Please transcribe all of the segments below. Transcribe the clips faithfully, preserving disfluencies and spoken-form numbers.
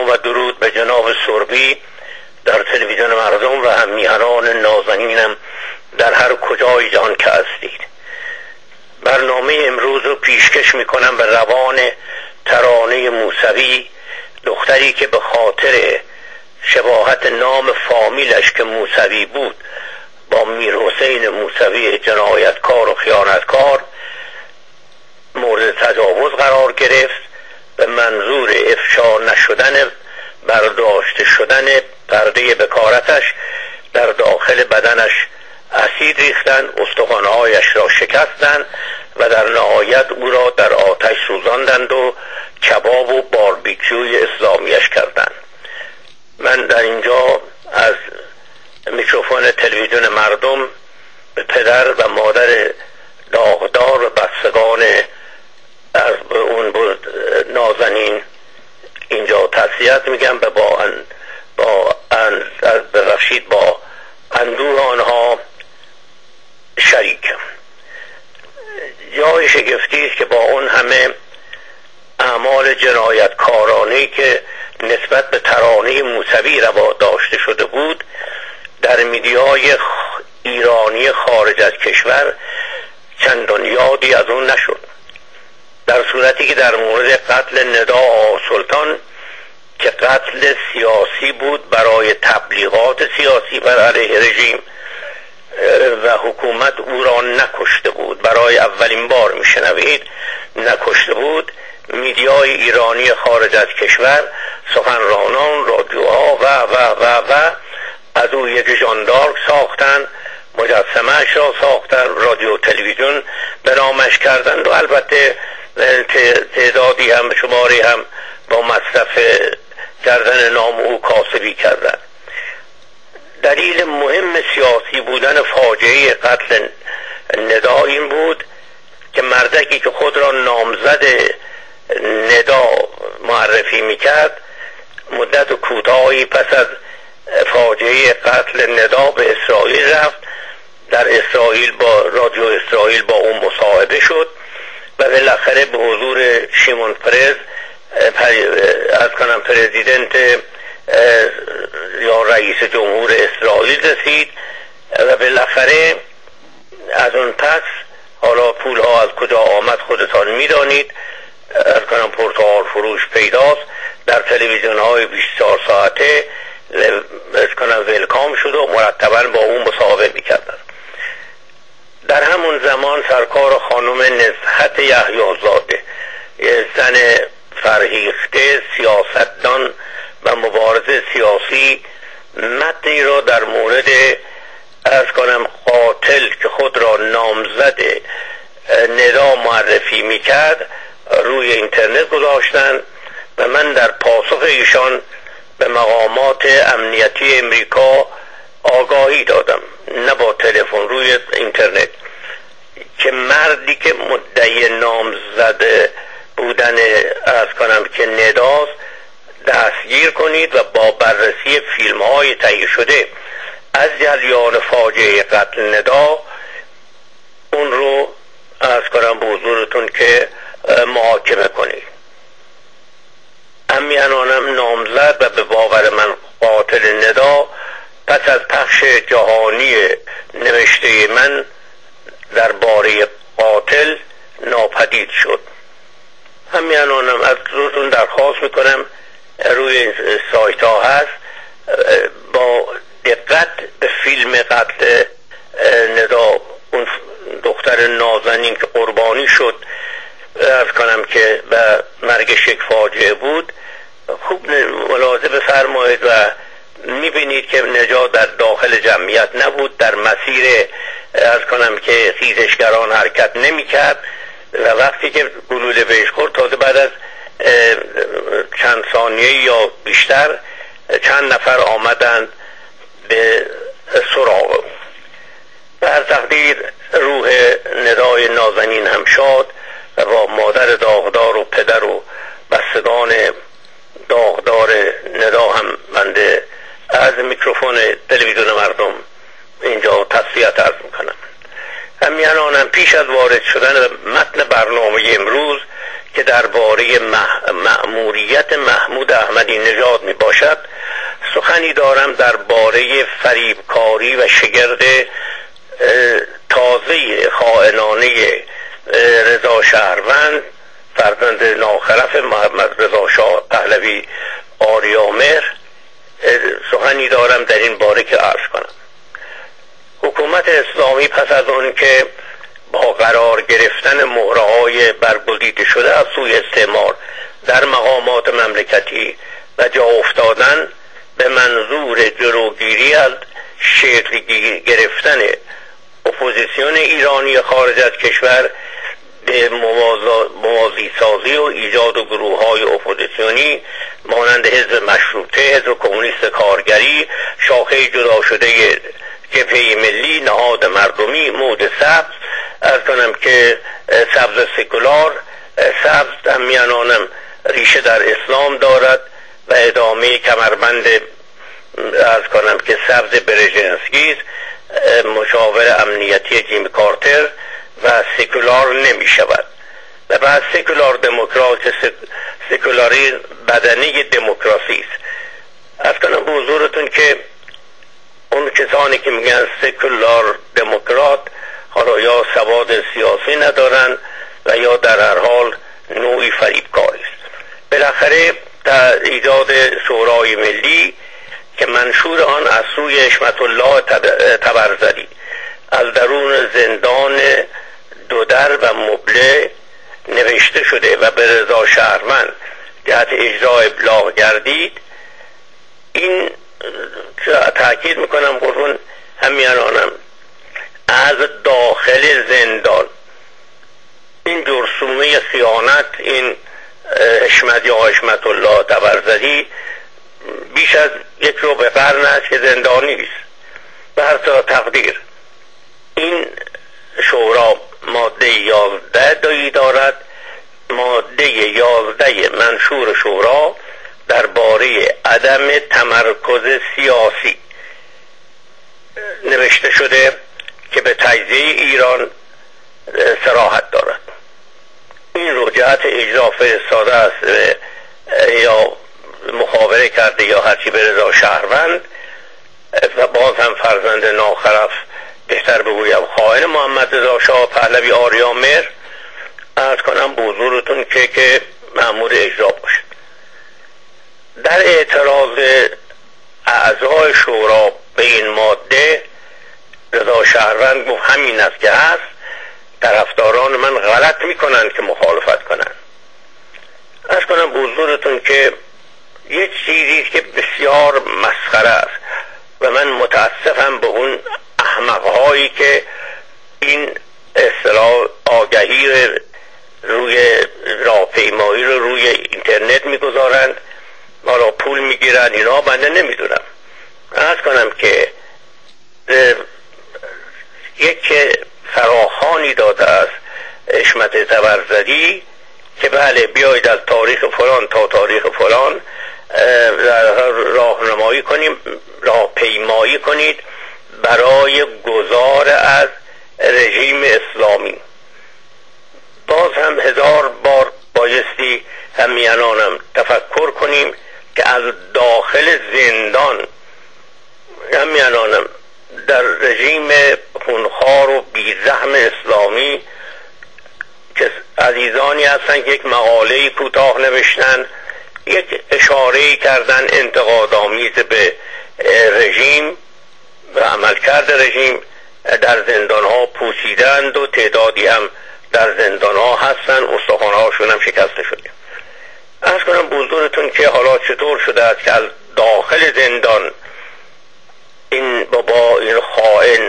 سلام و درود به جناب سوربی در تلویزیون مردم و همیهنان نازنینم در هر کجای جهان که هستید. برنامه امروز رو پیشکش میکنم به روان ترانه موسوی، دختری که به خاطر شباهت نام فامیلش که موسوی بود با میر حسین موسوی جنایتکار و خیانتکار مورد تجاوز قرار گرفت. به منظور افشا نشدن برداشته شدن پرده بکارتش در داخل بدنش اسید ریختند، استخوان‌هایش را شکستند و در نهایت او را در آتش سوزاندند و کباب و باربیکیوی اسلامیش کردند. من در اینجا از میکروفون تلویزیون مردم به پدر و مادر داغدار و بستگان از اون بود نازنین اینجا تسلیت میگم و با ان با ان ببخشید با اندوه آنها شریکم. جای شگفتی است که با اون همه اعمال جنایتکارانه‌ای که نسبت به ترانه موسوی روا داشته شده بود در میدیای ایرانی خارج از کشور چندان یادی از اون نشد، در صورتی که در مورد قتل ندا آقا سلطان که قتل سیاسی بود برای تبلیغات سیاسی بر علیه رژیم و حکومت او را نکشته بود، برای اولین بار میشنوید نکشته بود، میدیای ایرانی خارج از کشور، سخنرانان، رادیوها و و و و از او یک ژاندارک ساختن، مجسمه‌اش را ساختن، رادیو تلویزیون به نامش کردند و البته تعدادی هم شماری هم با مصرف کردن نام او کاسبی کردند. دلیل مهم سیاسی بودن فاجعه قتل ندا این بود که مردکی که خود را نامزد ندا معرفی میکرد مدت کوتاهی پس از فاجعه قتل ندا به اسرائیل رفت، در اسرائیل با رادیو اسرائیل با اون مصاحبه شد و بالاخره به حضور شیمون پرز از کنم پرزیدنت یا رئیس جمهور اسرائیل رسید و بالاخره از اون پس حالا پول ها از کجا آمد خودتان میدانید، از کنم پرتقال فروش پیداست، در تلویزیون های بیست و چهار ساعته از کنم ویلکام شد و مرتبا با اون مصاحبه میکردن. در همون زمان سرکار خانم نزهت یحیی‌زاده، زن فرهیخته، سیاستدان و مبارز سیاسی، متنی را در مورد از کنم قاتل که خود را نامزد ندا معرفی میکرد روی اینترنت گذاشتن و من در پاسخ ایشان به مقامات امنیتی امریکا آگاهی دادم، نه با تلفن، روی اینترنت، که مردی که مدعی نامزد بودن از کنم که نداست دستگیر کنید و با بررسی فیلم های تهیه شده از جریان فاجعه قتل ندا اون رو از کنم به حضورتون که محاکمه کنید. امیانانم نامزد و به باور من قاتل ندا پس از پخش جهانی نوشته من درباره قاتل ناپدید شد. همیانانم از روتون درخواست میکنم روی این سایت ها هست با دقت به فیلم قتل ندا، اون دختر نازنین که قربانی شد از کنم که به مرگش یک فاجعه بود، خوب ملاحظه بفرمایید و میبینید که نجات در داخل جمعیت نبود، در مسیر از کنم که خیزشگران حرکت نمیکرد و وقتی که گلوله بهش خورد تازه بعد از چند ثانیه یا بیشتر چند نفر آمدند به سراغ. به هر تقدیر روح ندای نازنین هم شاد و با مادر داغدار و پدر و بستگان داغدار ندا هم بنده از میکروفون تلویزیون مردم اینجا تسلیت عرض میکنم. همیانانم پیش از وارد شدن به متن برنامه امروز که درباره مأموریت محمود احمدی نژاد می باشد سخنی دارم درباره فریبکاری و شگرد تازه خائنانه رضا شهروند فرزند ناخلف محمد رضا شاه پهلوی آریامهر سخنی دارم در این باره که عرض کنم. حکومت اسلامی پس از اون که با قرار گرفتن مهره‌های برگزیده شده از سوی استعمار در مقامات مملکتی و جا افتادن به منظور جلوگیری از شکل گرفتن اپوزیسیون ایرانی خارج از کشور به موازی سازی و ایجاد و گروه های اپوزیسیونی مانند حزب مشروطه، حزب کمونیست کارگری، شاخه جدا شده جبهه ملی، نهاد مردمی، موج سبز، از کنم که سبز سکولار، سبز هم میانانم ریشه در اسلام دارد و ادامه کمربند از کنم که سبز برژنسکی، مشاور امنیتی جیم کارتر و سکولار نمی شود و بعد سکولار دموکرات، سکولاری بدنی دموکراسی است. از کنم به حضورتون که اون کسانی که میگن سکولار دموکرات حالا یا سواد سیاسی ندارن و یا در هر حال نوعی فریبکاری است. بالاخره در ایجاد شورای ملی که منشور آن از سوی حشمت الله طبرزدی از درون زندان دودر و مبله نوشته شده و به رضا شهروند جهت اجرا ابلاغ گردید، این تأکید میکنم قربون همیانانم از داخل زندان این جرثومه خیانت، این حشمت یا حشمت الله طبرزدی بیش از یک رو به قرن است که زندانی است. به هر تقدیر این شورا ماده یازده دایی دارد. ماده یازده منشور شورا درباره عدم تمرکز سیاسی نوشته شده که به تجزیه ایران صراحت دارد. این رو جهت اجرا فرستاده است یا مخابره کرده یا هرچی به رضا شهروند و باز هم فرزند ناخلف، بهتر بگویم خائن محمد رضا شاه پهلوی آریامهر، عرض کنم به حضورتون که که مأمور اجرا باشد. در اعتراض اعضای شورا به این ماده رضا شهروند گفت همین است که هست، طرفداران من غلط میکنند که مخالفت کنند. عرض کنم به حضورتون که یک چیزی که بسیار مسخره است و من متاسفم به اون احمقهایی که این اصطلاح آگهی روی راهپیمایی رو روی اینترنت میگذارند، حالا پول میگیرن، اینا بنده نمیدونم. عرض کنم که یک فراخوانی داده است حشمت طبرزدی که بله بیایید از تاریخ فلان تا تاریخ فلان راهنمایی کنیم، راهپیمایی کنید برای گذار از رژیم اسلامی. باز هم هزار بار بایستی همیانانم تفکر کنیم که از داخل زندان همیانانم در رژیم خونخوار و بی‌رحم اسلامی که عزیزانی هستن که یک مقاله کوتاه نوشتن، یک اشاره کردن انتقادآمیز به رژیم و عملکرد رژیم، در زندان ها پوسیدند و تعدادی هم در زندان ها هستن، استخوان هاشون هم شکسته شده. عرض کنم به حضورتون که حالا چطور شده است که از داخل زندان این بابا این خائن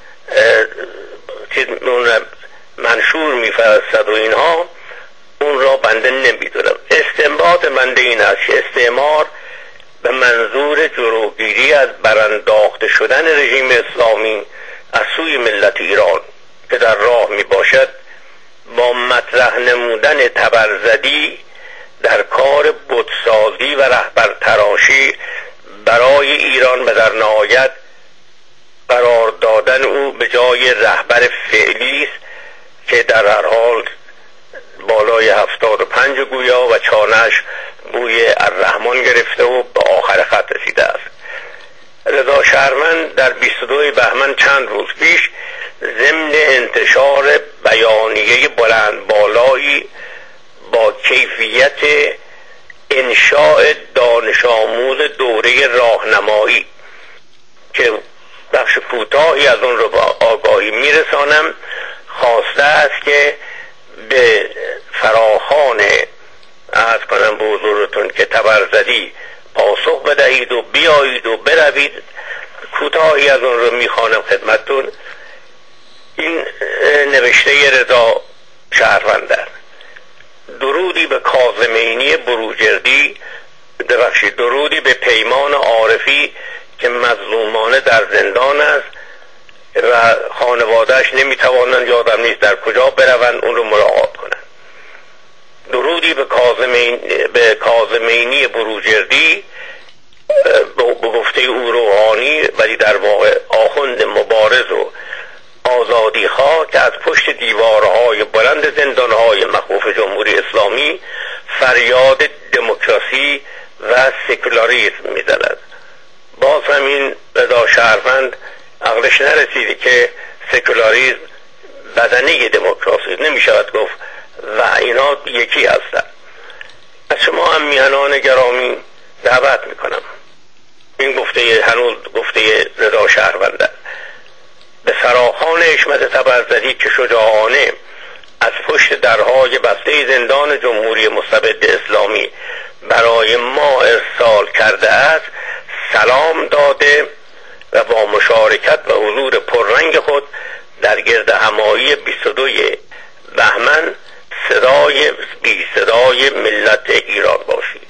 چیز منشور میفرستد و اینها، اون را بنده نمیدونم. استنباط بنده این است که استعمار به منظور جلوگیری از برانداخته شدن رژیم اسلامی از سوی ملت ایران که در راه می باشد با مطرح نمودن طبرزدی در کار بتسازی و رهبر تراشی برای ایران و در نهایت قرار دادن او به جای رهبر فعلی است که در هر حال بالای هفتاد و پنج گویا و چانهش بوی الرحمن گرفته و به آخر خط رسیده است. رضا شهروند در بیست و دو بهمن چند روز پیش ضمن انتشار بیانیه بلند بالایی با کیفیت انشاء دانش آموز دوره راهنمایی که بخش کوتاهی از اون رو با آگاهی میرسانم خواسته است که به فراخوان عرض کنم به حضورتون که تبرزدی پاسخ بدهید و بیایید و بروید. کوتاهی از اون رو میخوانم خدمتتون. این نوشته رضا شهروند: درودی به کاظمینی بروجردی، ببخشید درودی به پیمان عارفی که مظلومانه در زندان است و خانوادهش نمیتوانند، یادم نیست در کجا بروند اون رو ملاقات کنند. درودی به کاظمین به کاظمینی بروجردی، به گفته او روحانی ولی در واقع آخوند مبارز و آزادی خواه که از پشت دیوارهای بلند زندانهای مخوف جمهوری اسلامی فریاد دموکراسی و سکولاریسم میزند. باز همین رضا شهروند عقلش نرسیده که سکولاریسم بدنه دموکراسی نمیشود گفت و اینا یکی هستند. از شما هم میهنان گرامی دعوت میکنم، این گفته هنوز گفته رضا شهروند، به فراخوان حشمت تبرزدی که شجاعانه از پشت درهای بسته زندان جمهوری مستبد اسلامی برای ما ارسال کرده است سلام داده و با مشارکت و حضور پررنگ خود در گرد همایی بیست و دو بهمن صدای بی صدای ملت ایران باشید.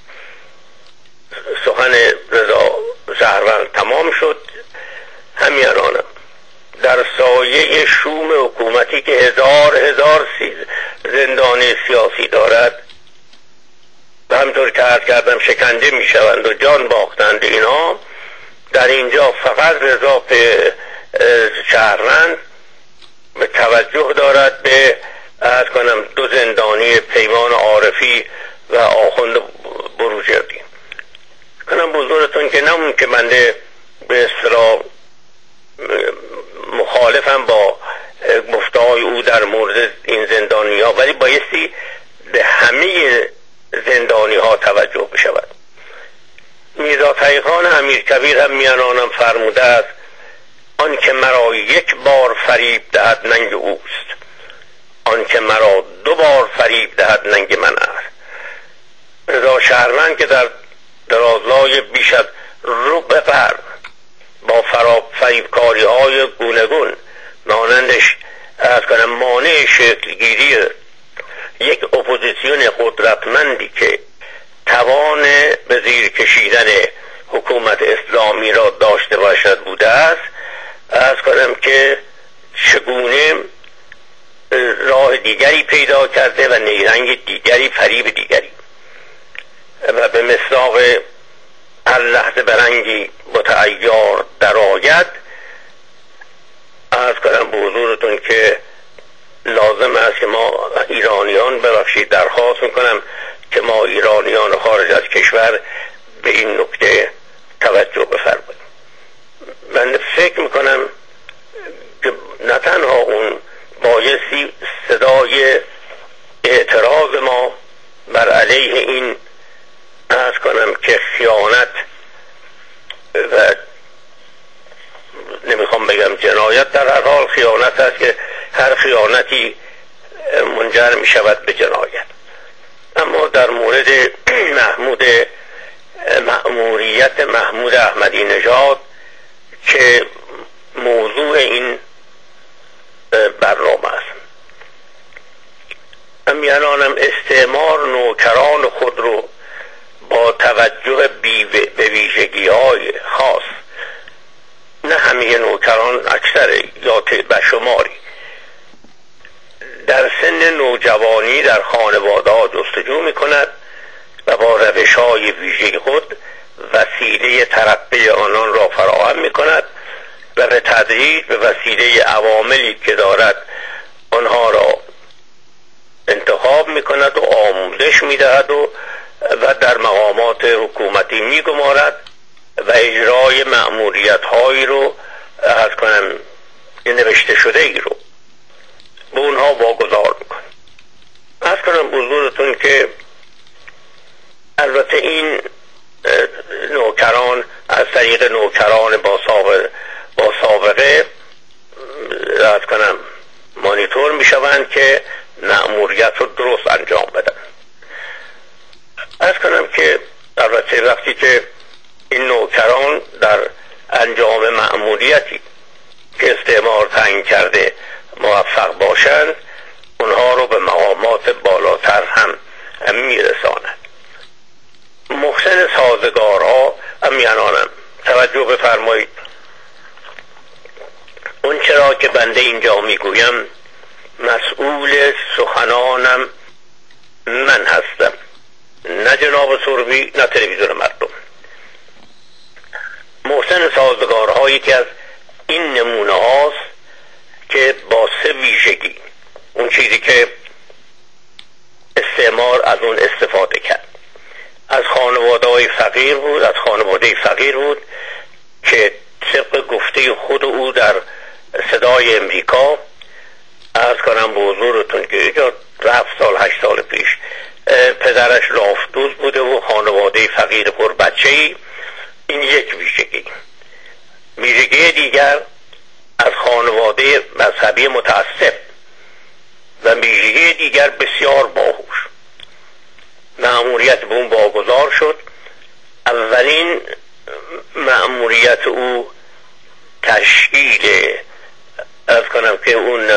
سخن رضا شهروند تمام شد. همیانانم در سایه شوم حکومتی که هزار هزار زندانی سیاسی دارد و همطور که عرض کردم شکنجه می شوند و جان باختند، اینا در اینجا فقط رضا شهروند به توجه دارد به عرض کنم دو زندانی پیمان عارفی و آخوند بروجردی. کنم بزرگتون که نمون که بنده به اصطلاح مخالفم با گفته‌های او در مورد این زندانی ها، ولی بایستی به همه زندانی ها توجه بشود. میرزا تقی‌خان امیرکبیر هم میانانم فرموده است آن که مرا یک بار فریب دهد ننگ اوست، آن که مرا دو بار فریب دهد ننگ من است. رضا شهروند که در درازای بیش از ربع قرن با فریبکاری های گوناگون مانندش از کنم مانع شکلگیری یک اپوزیسیون قدرتمندی که توان به زیر کشیدن حکومت اسلامی را داشته باشد بوده است، از کنم که چگونه راه دیگری پیدا کرده و نیرنگ دیگری، فریب دیگری و به مصداق هر لحظه برنگی متعیار در آید. عرض کنم به حضورتون که لازم است که ما ایرانیان، ببخشید درخواست میکنم که ما ایرانیان خارج از کشور به این نکته توجه بفرماییم. من فکر میکنم که نه تنها اون بایستی صدای اعتراض ما بر علیه این عرض کنم که خیانت و نمیخوام بگم جنایت، در هر حال خیانت است که هر خیانتی منجر میشود به جنایت. اما در مورد محمود مأموریت محمود احمدی نژاد که موضوع این برنامه است، امیانانم استعمار نوکران خود رو با توجه به ویژگی های خاص، نه همه نوکران، اکثر یا بشماری در سن نوجوانی در خانواده ها جستجو می کند و با روش های ویژه خود وسیله ترقی آنان را فراهم می کند و به تدریج به وسیله عواملی که دارد آنها را انتخاب میکند و آموزش میدهد و و در مقامات حکومتی میگمارد و اجرای مأموریت هایی رو از کنم نوشته شده ای رو به اونها واگذار میکنه. از کنم حضورتون که البته این نوکران از طریق نوکران با سابقه با سابقه از کنم مانیتور میشوند که مأموریت رو درست انجام بدن. از کنم که البته وقتی که این نوکران در انجام مأموریتی که استعمار تعیین کرده موفق باشند، اونها رو به مقامات بالاتر هم میرساند. محسن سازگارها امیانانم توجه بفرمایید، اون چرا که بنده اینجا میگویم مسئول سخنانم من هستم، نه جناب سوربی نه تلویزیون مردم. محسن سازگارها یکی از این نمونه هاست که با سه ویژگی، اون چیزی که استعمار از اون استفاده کرد، از خانواده های فقیر بود، از خانواده فقیر بود که طبق گفته خود او در صدای امریکا، عرض کنم به حضورتون که اینجا رفت سال هشت سال پیش، پدرش لافتوز بوده و خانواده فقیر پر بچه‌ای. این یک ویژگی. ویژگی دیگر از خانواده مذهبی متعصب و ویژگی دیگر بسیار باهوش. مأموریت به اون واگذار شد. اولین مأموریت او تشکیل از کنم که اون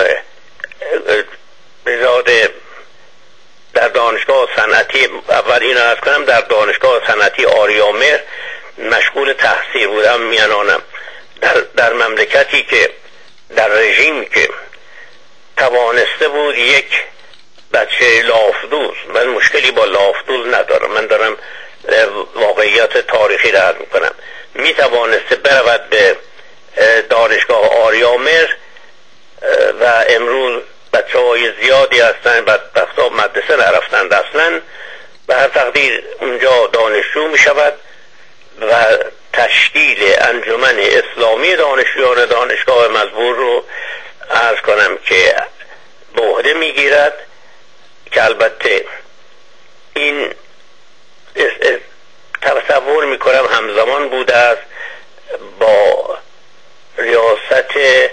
بزاد در دانشگاه صنعتی، اول این از کنم در دانشگاه صنعتی آریامهر مشغول تحصیل بودم میانانم در, در مملکتی که در رژیم که توانسته بود یک بچه لافدوز، من مشکلی با لافدوز ندارم، من دارم واقعیت تاریخی را عرض میکنم، می توانسته برود به دانشگاه آریامهر و امروز بچه های زیادی هستن بدبختا مدرسه نرفتند اصلا، به هر تقدیر اونجا دانشجو می شود و تشکیل انجمن اسلامی دانشجویان دانشگاه مزبور رو عرض کنم که به عهده می گیرد که البته این تصور می کنم همزمان بوده است با ریاست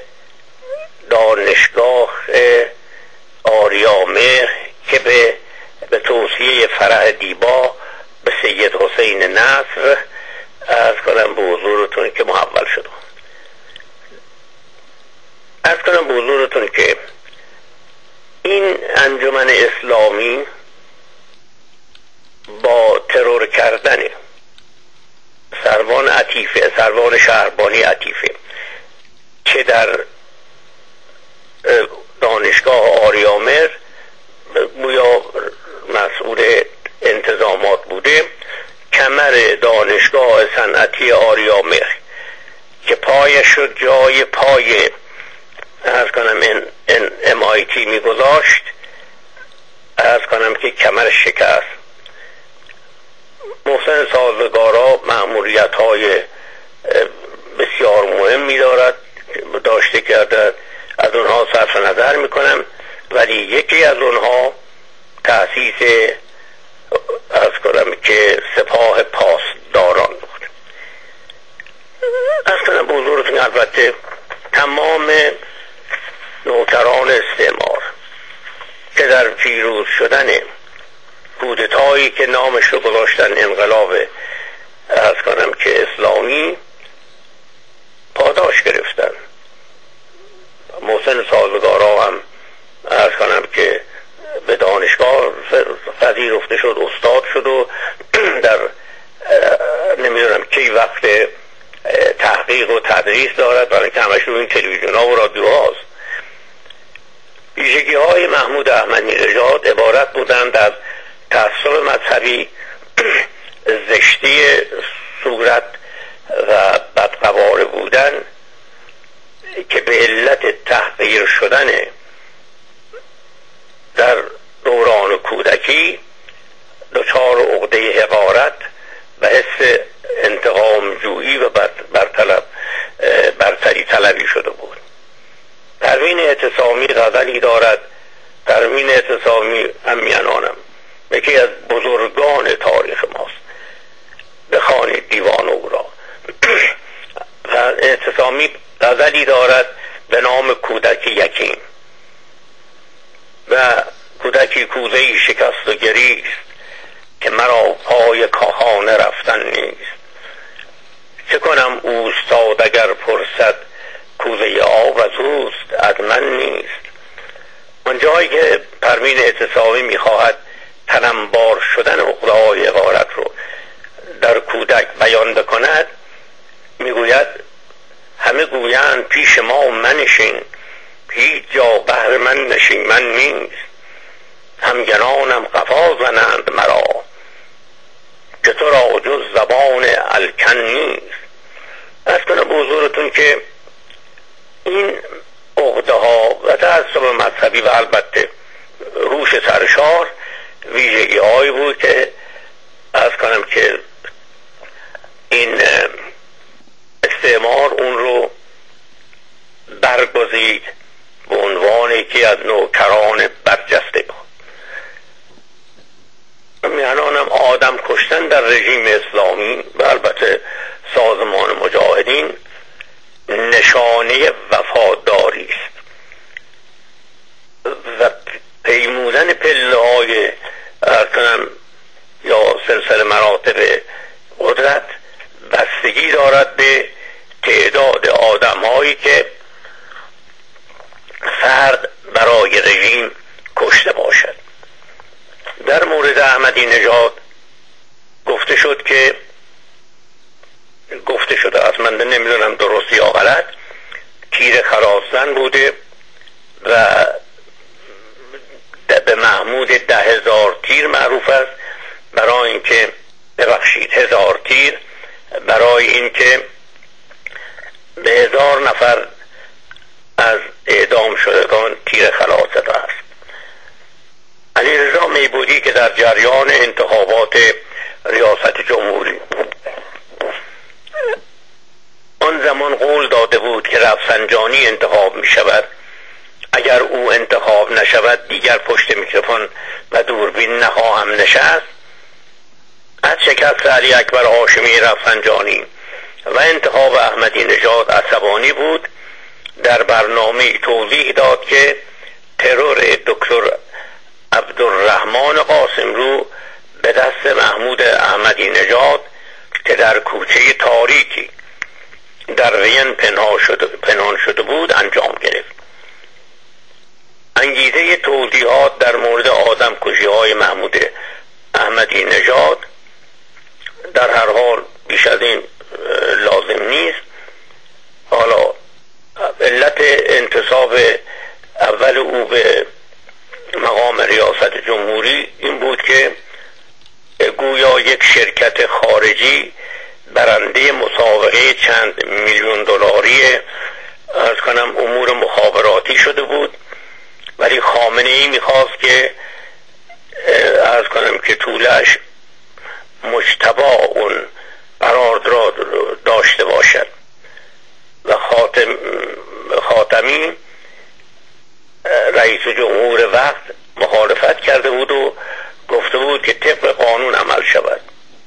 دانشگاه آریامهر که به به توصیه فرح دیبا به سید حسین نصر عرض کنم به حضورتون که محول شد. عرض کنم به حضورتون که این انجمن اسلامی با ترور کردن سروان عطیفه، سروان شهربانی عطیفه که در دانشگاه آریامهر گویا مسئول انتظامات بوده، کمر دانشگاه صنعتی آریامهر که پایش شد جای پای عرض کنم ام آی تی میگذاشت، عرض کنم که کمرش شکست. محسن سازگارا مأموریت های بسیار مهمی دارد داشته کرده، از اونها صرف نظر میکنم، ولی یکی از اونها تأسیس از کنم که سپاه پاسداران بود. از کنم به حضورتون البته تمام نوکران استعمار که در پیروز شدن کودتایی که نامش رو گذاشتن انقلاب از کنم که اسلامی پاداش گرفتن. محسن سازگارا هم عرض کنم که به دانشگاه پذیرفته شد، استاد شد و در نمیدونم کی وقت تحقیق و تدریس دارد، برای که همش روی این تلویزیون ها و رادیو هاست. ویژگی های محمود احمدی نژاد عبارت بودند از تعصب مذهبی، زشتی صورت و بدقواره بودن که به علت تحقیر شدن در دوران کودکی دچار عقده حقارت و حس انتقام جویی و برطلب برتری طلبی شده بود. پروین اعتصامی غزلی دارد. پروین اعتصامی همیانانم، یکی از بزرگان تاریخ ماست، بخوانید دیوان او را. و اعتصامی غزلی دارد به نام کودک یکیم. و کودکی کوزه‌ای شکست و گریست که مرا پای کاخانه رفتن نیست. چه کنم اوستاد اگر پرسد کوزه آب از اوست از من نیست. اون جایی که پروین اعتصامی میخواهد تنمبار شدن عقده‌های حقارت رو در کودک بیان بکند، میگوید همه گویند پیش ما منشین، هیچ جا بهر من نشین من نیست. همگنانم قفا زنند مرا، که تو را جز زبان الکن نیست. از کنم به حضورتون که این عقده ها و تعصب مذهبی و البته روش سرشار ویژگی هایی بود که از کنم که این استعمار اون رو برگزید به عنوان یکی از نوکران برجسته بود. میانانم آدم کشتن در رژیم اسلامی و البته سازمان مجاهدین نشانه وفاداری است و پیمودن پله های یا سلسله مراتب قدرت بستگی دارد به تعداد آدم هایی که فرد برای رژیم کشته باشد. در مورد احمدی نژاد گفته شد که گفته شده از من نمیدونم درست یا غلط، تیر خلاصزن بوده و به محمود ده هزار تیر معروف است، برای اینکه ببخشید هزار تیر، برای اینکه به هزار نفر از اعدام شدگان تیر خلاص داده است. علیرضا میبودی که در جریان انتخابات ریاست جمهوری آن زمان قول داده بود که رفسنجانی انتخاب می شود، اگر او انتخاب نشود دیگر پشت میکروفون و دوربین نخواهم نشست. از شکست علی اکبر هاشمی رفسنجانی و انتخاب احمدی نژاد عصبانی بود. در برنامه توضیح داد که ترور دکتر عبدالرحمن قاسملو به دست محمود احمدی نژاد که در کوچه تاریکی در وین پنهان شده, پنهان شده بود انجام گرفت. انگیزه توضیحات در مورد آدم کشی های محمود احمدی نژاد در هر حال بیش از این لازم نیست. حالا علت انتصاب اول او به مقام ریاست جمهوری این بود که گویا یک شرکت خارجی برنده مسابقه چند میلیون دلاری از کنم امور مخابراتی شده بود، ولی خامنه ای میخواست که از کنم که طولش مجتبا اون قرارداد داشته باشد و خاتم خاتمی رئیس جمهور وقت مخالفت کرده بود و گفته بود که طبق قانون عمل شود.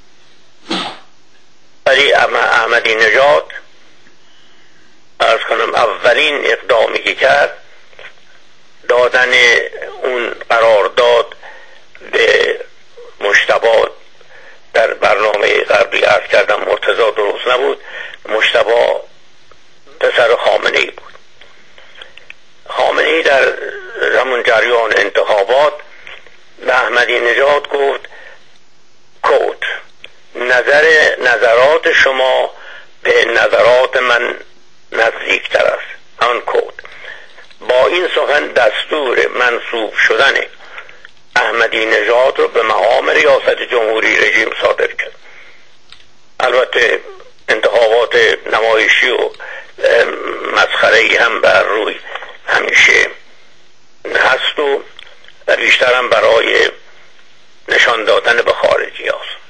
ولی احمدی نژاد از کنم اولین اقدامی که کرد دادن اون قرارداد به مجتبی. در برنامه قبلی عرض کردم مرتضی درست نبود، مجتبی پسر خامنه ای بود. خامنه ای در همون جریان انتخابات به احمدی نژاد گفت کود نظر نظرات شما به نظرات من نزدیکتر است. آن کود با این سخن دستور منصوب شدن احمدی نژاد رو به مقام ریاست جمهوری رژیم صادر کرد. البته انتخابات نمایشی و مسخره‌ای هم بر روی همیشه هست و و بیشترم برای نشان دادن به خارجی هاست.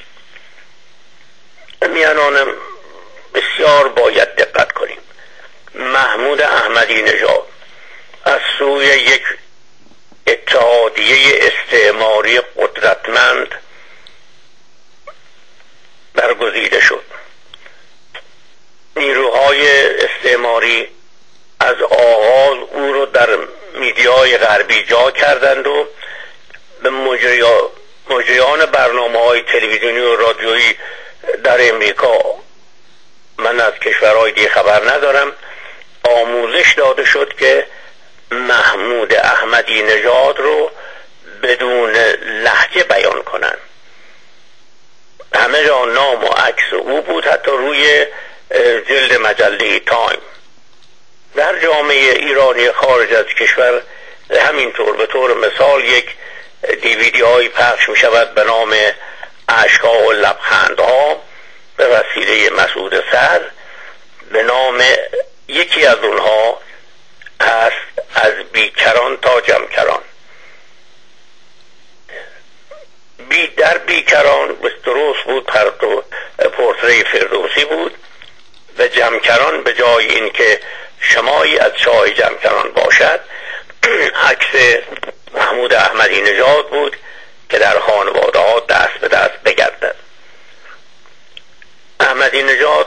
میانانم بسیار باید دقت کنیم. محمود احمدی نژاد از سوی یک اتحادیه استعماری قدرتمند برگزیده شد. نیروهای استعماری از آغاز او رو در میدیای غربی جا کردند و به مجریان برنامه های تلویزیونی و رادیویی در امریکا، من از کشورهای دیگه خبر ندارم، آموزش داده شد که محمود احمدی نژاد رو بدون لهجه بیان کنن. همه جا نام و عکس او بود، حتی روی جلد مجله تایم. در جامعه ایرانی خارج از کشور همینطور. به طور مثال یک دیویدی هایی پخش می شود به نام اشک‌ها و لبخندها به وسیله مسعود سعد. به نام یکی از اونها هست از بیکران تا جمکران. بی در بیکران درست بود، پورتری فردوسی بود، و جمکران به جای این که شمایی از شاه جمکران باشد عکس محمود احمدی نژاد بود که در خانواده ها دست به دست بگردد. احمدی نژاد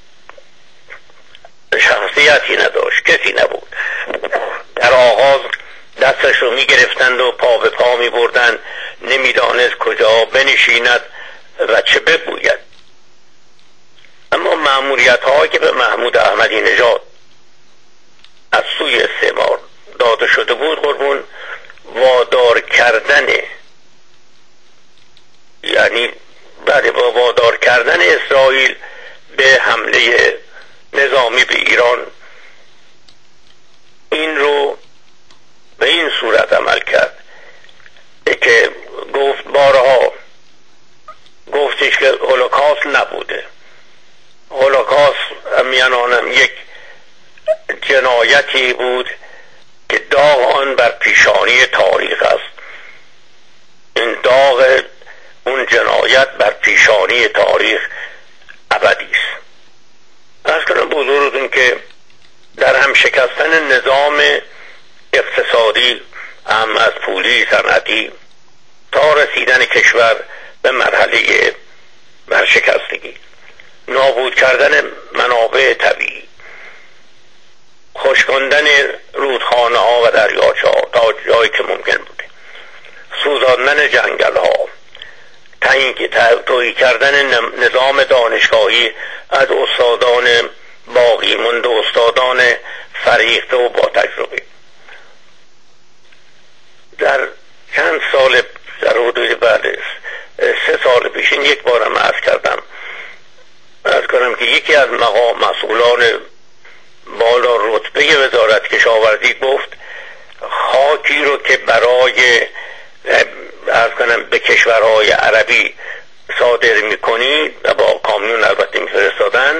شخصیتی نداشت، کسی نبود. در آغاز دستش رو می گرفتند و پا به پا می بردند، نمی دانست کجا بنشیند و چه بگوید. اما مأموریت هایی که به محمود احمدی نژاد از سوی استعمار داده شده بود قربون وادار کردن، یعنی بعد با وادار کردن اسرائیل به حمله نظامی به ایران، این رو به این صورت عمل کرد که گفت بارها گفتش که هولوکاست نبوده. هولوکاست میانانم یک جنایتی بود که داغ آن بر پیشانی تاریخ است. این داغ اون جنایت بر پیشانی تاریخ ابدی است. از کنم بزرگتون که در هم شکستن نظام اقتصادی هم از پولی صنعتی تا رسیدن کشور به مرحله ورشکستگی، نابود کردن منابع طبیعی، خشکاندن رودخانه ها و دریاچه ها تا جایی که ممکن بوده، سوزاندن جنگل ها، تویی کردن نظام دانشگاهی از استادان باقی مانده، استادان فریخته و با تجربه. در چند سال در حدود بعد سه سال پیشین یک بارم عرض کردم عرض کنم که یکی از مقام مسئولان بالا رتبه وزارت کشاورزی گفت خاکی رو که برای عرض کنم به کشورهای عربی صادر میکنی و با کامیون البته میفرستادن،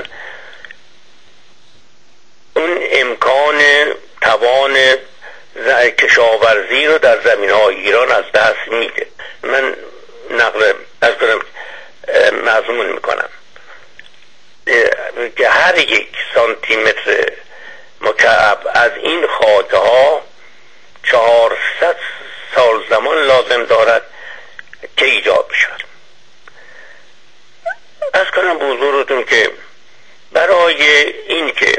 اون امکان توان کشاورزی رو در زمینهای ایران از دست میده. من نقل از کنم مضمون میکنم که هر یک سانتی متر مکعب از این خاک ها چهارصد سال زمان لازم دارد که ایجاد بشود. از کنم بزرگتون که برای این که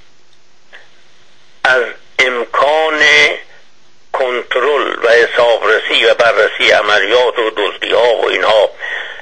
از امکان کنترل و حسابرسی و بررسی عملیات و دزدی ها و اینها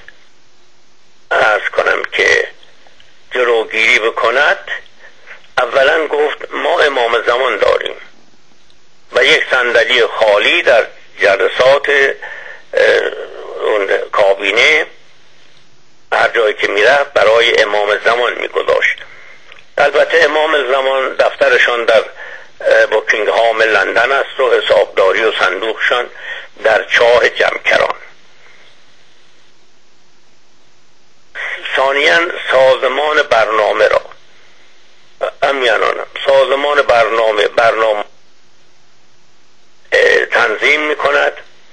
عرض کنم که جلوگیری بکند، اولا گفت ما امام زمان داریم و یک صندلی خالی در جلسات اون کابینه هر جایی که میرفت برای امام زمان میگذاشت. البته امام زمان دفترشان در بوکینگهام لندن است و حسابداری و صندوقشان در چاه جمکران. ثانیاً سازمان برنامه را امیانانم سازمان برنامه برنامه تنظیم می کند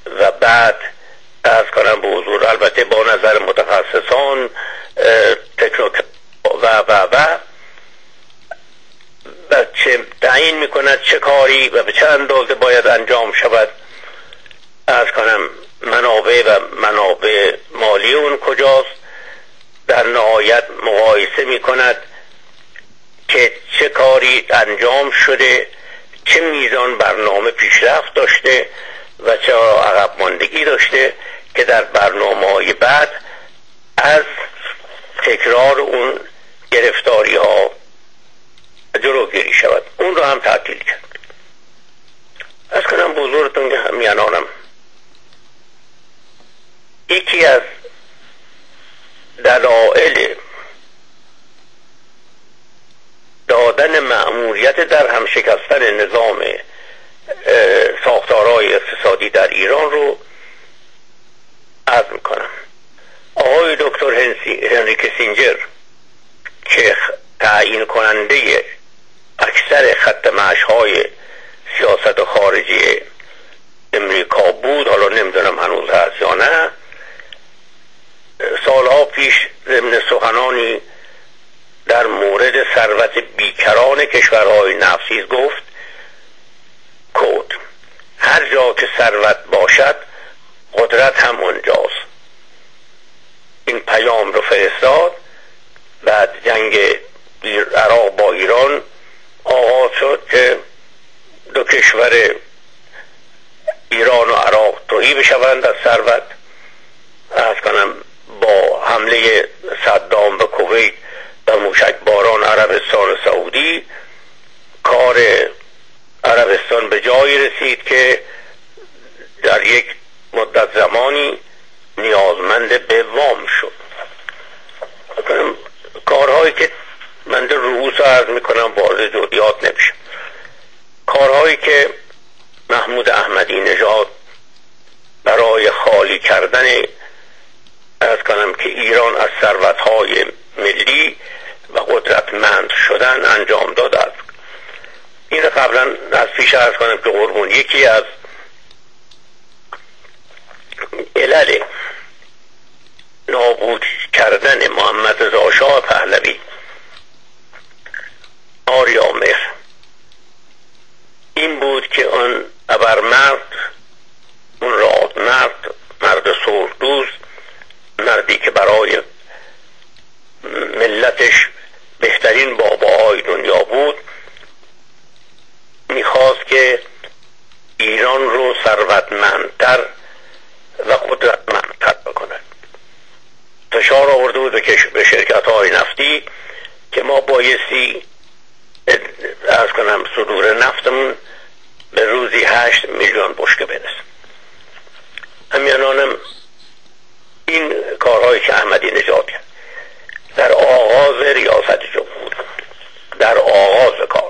و بعد عرض کنم به حضور البته با نظر متخصصان تکنوکرات و و و و چه تعیین میکند چه کاری و به چه اندازه باید انجام شود. عرض کنم منابع و منابع مالی اون کجاست. در نهایت مقایسه میکند که چه کاری انجام شده، چه میزان برنامه پیشرفت داشته و چه عقب ماندگی داشته که در برنامه‌های بعد از تکرار اون گرفتاری ها جلوگیری شود. اون رو هم تعطیل کرد. از کنم بزرگتون که همیانانم یکی از دلایل دادن مأموریت در هم شکستن نظام ساختارهای اقتصادی در ایران رو عرض میکنم. آقای دکتر هنری کیسینجر که تعیین کننده اکثر خط مشی‌های سیاست خارجی امریکا بود، حالا نمیدونم هنوز هست یا نه، سالها پیش ضمن سخنانی در مورد ثروت بیکران کشورهای نفتی گفت کود هر جا که ثروت باشد قدرت هم اونجاست. این پیام رو فرستاد. بعد جنگ عراق با ایران آغاز شد که دو کشور ایران و عراق تهی بشوند از ثروت. عرض کنم با حمله صدام به کویت و موشک باران عربستان و سعودی کار عربستان به جایی رسید که در یک مدت زمانی نیازمند به وام شد. کارهایی که من در رؤوس عرض میکنم وارد جزئیات نمیشم، کارهایی که محمود احمدی نژاد برای خالی کردن عرض کنم که ایران از ثروت‌های ملی و قدرتمند شدن انجام داده است. این قبلا از پیش عرض کنم که قربون یکی از علل نابود کردن محمد رضا شاه پهلوی آریامهر این بود که آن ابرمرد، اون راد مرد، مرد سرخدوست، مردی که برای ملتش بهترین باباهای دنیا بود، میخواست که ایران رو ثروتمندتر و قدرتمندتر بکند. فشار آورده بود به شرکت های نفتی که ما بایستی عرض کنم صدور نفتمون به روزی هشت میلیون بشکه برسه. همیانانم این کارهایی که احمدی نژاد کرد در آغاز ریاست جمهوری، در آغاز کار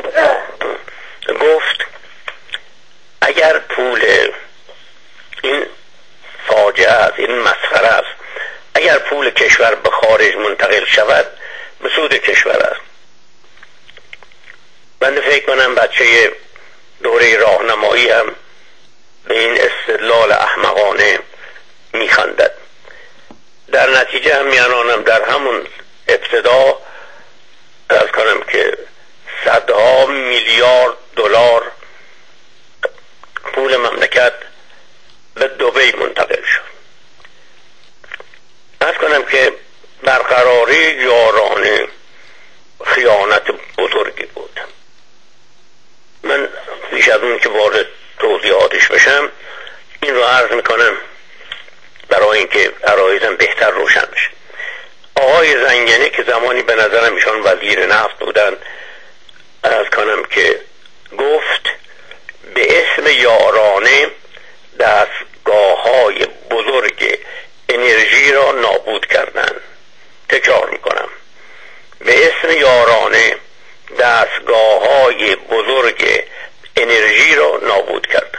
گفت اگر پول این فاجعه است، این مسخره است، اگر پول کشور به خارج منتقل شود به سود کشور است. من فکر کنم بچه دوره راهنمایی هم به این استدلال احمقانه میخندد. در نتیجه هم میانانم در همون ابتدا از کنم که صدها میلیارد دلار پول مملکت به دبی منتقل شد. از کنم که برقراری یارانه خیانت بزرگی بود. من پیش از اون که وارد توضیحاتش بشم این رو عرض میکنم برای اینکه عرایزم بهتر روشن بشه. آقای زنگنه که زمانی به نظرم ایشان وزیر نفت بودن، عرض کنم که گفت به اسم یارانه دستگاه‌های بزرگ انرژی را نابود کردن. تکرار میکنم، به اسم یارانه دستگاه‌های بزرگ انرژی را نابود کردن.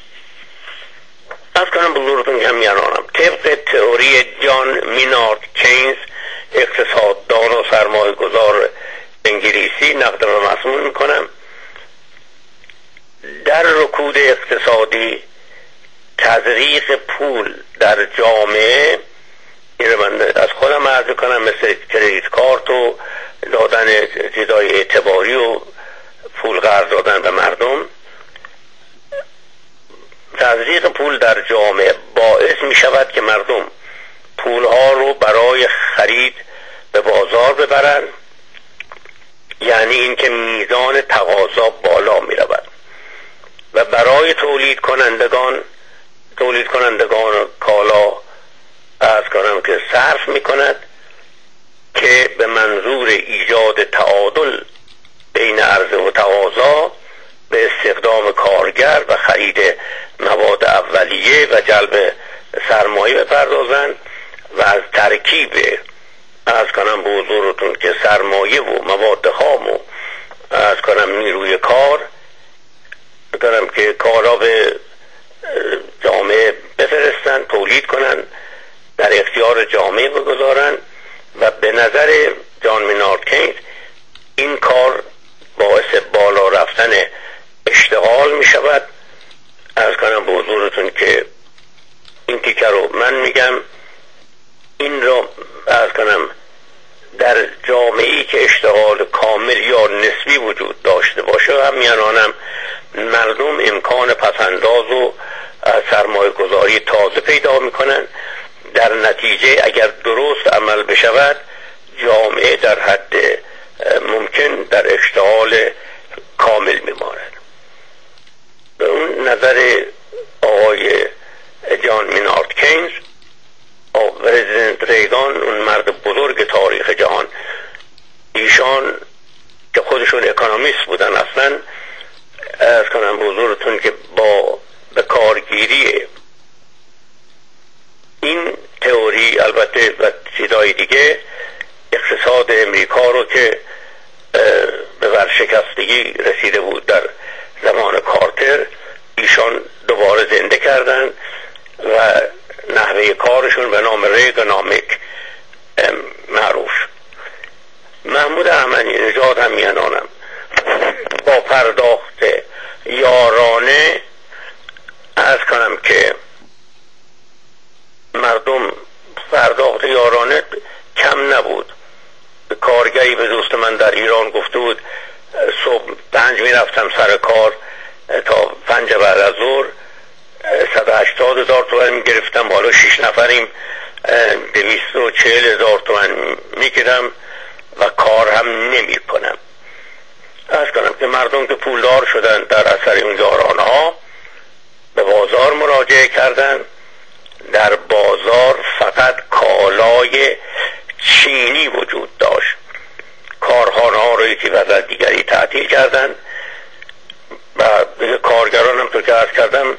از کنم بزرگتون که هم یارانم طبق تئوری جان مینارد کینز، اقتصاددان و سرمایه گذار انگلیسی، نقد و مضمون میکنم در رکود اقتصادی تزریق پول در جامعه، این رو من از خودم عرض کنم، مثل کریدیت کارت و دادن چیزای اعتباری و پول قرض دادن به مردم، تزریق پول در جامعه باعث می شود که مردم پولها رو برای خرید به بازار ببرن، یعنی اینکه میزان تقاضا بالا می رود و برای تولید کنندگان تولید کنندگان کالا عرض کنم که صرف می کند که به منظور ایجاد تعادل بین عرضه و تقاضا به استخدام کارگر و خرید مواد اولیه و جلب سرمایه بپردازند و از ترکیب عرض کنم به حضورتون که سرمایه و مواد خام و عرض کنم نیروی کار دارم که کارا به جامعه بفرستن، تولید کنن، در اختیار جامعه بگذارن و به نظر جان مینارد کینز این کار باعث بالا رفتن اشتغال می شود. عرض کنم به حضورتون که این تیکه رو من میگم، این رو عرض کنم در جامعه‌ای که اشتغال کامل یا نسبی وجود داشته باشه، همیانانم مردم امکان پسنداز و سرمایه گذاری تازه پیدا میکنن. در نتیجه اگر درست عمل بشود جامعه در حد ممکن در اشتغال کامل میماند. به اون نظر آقای جان مینارد کینز، پرزیدنت ریگان، اون مرد بزرگ تاریخ جهان، ایشان که خودشون اکونومیست بودن، اصلا از کنم به حضورتون که با به کارگیری این تئوری البته و چیزای دیگه اقتصاد امریکا رو که به ورشکستگی رسیده بود در زمان کارتر، ایشان دوباره زنده کردن و نحوه کارشون به نام ریگانامیک معروف. محمود احمدی نژاد هم میانانم با پرداخت یارانه عرض کنم که مردم پرداخت یارانه کم نبود. کارگری به دوست من در ایران گفته بود صبح پنج می رفتم سر کار تا پنج بعد از ظهر صد و هشتاد هزار تومن می گرفتم، حالا شش نفریم دویست و چهل هزار تومن می گیرم و کار هم نمی کنم. از کنم که مردم که پولدار شدن در اثر اون یارانه ها به بازار مراجعه کردن. در بازار فقط کالای چینی وجود داشت. کارخانه ها رو یکی بعد از دیگری تعطیل کردن و کارگران هم تو که عرض کردم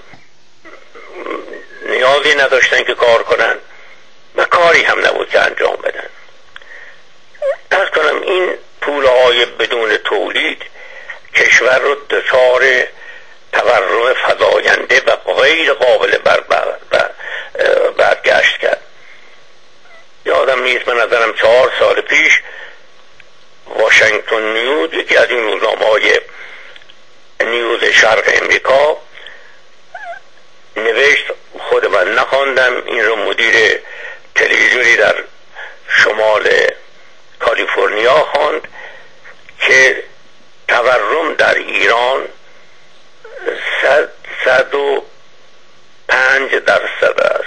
نیازی نداشتن که کار کنن و کاری هم نبود که انجام بدن. عرض کنم این پولهای بدون تولید کشور رو دچار تورم فزاینده و غیر قابل بر برگشت کرد. یادم نیست، من نظرم چهار سال پیش واشنگتن نیوز، یکی از این روزنامه‌های نیوز شرق امریکا، نوشت، خود من نخواندم، این رو مدیر تلویزیونی در شمال کالیفرنیا خواند که تورم در ایران صد صد و پنج درصد است.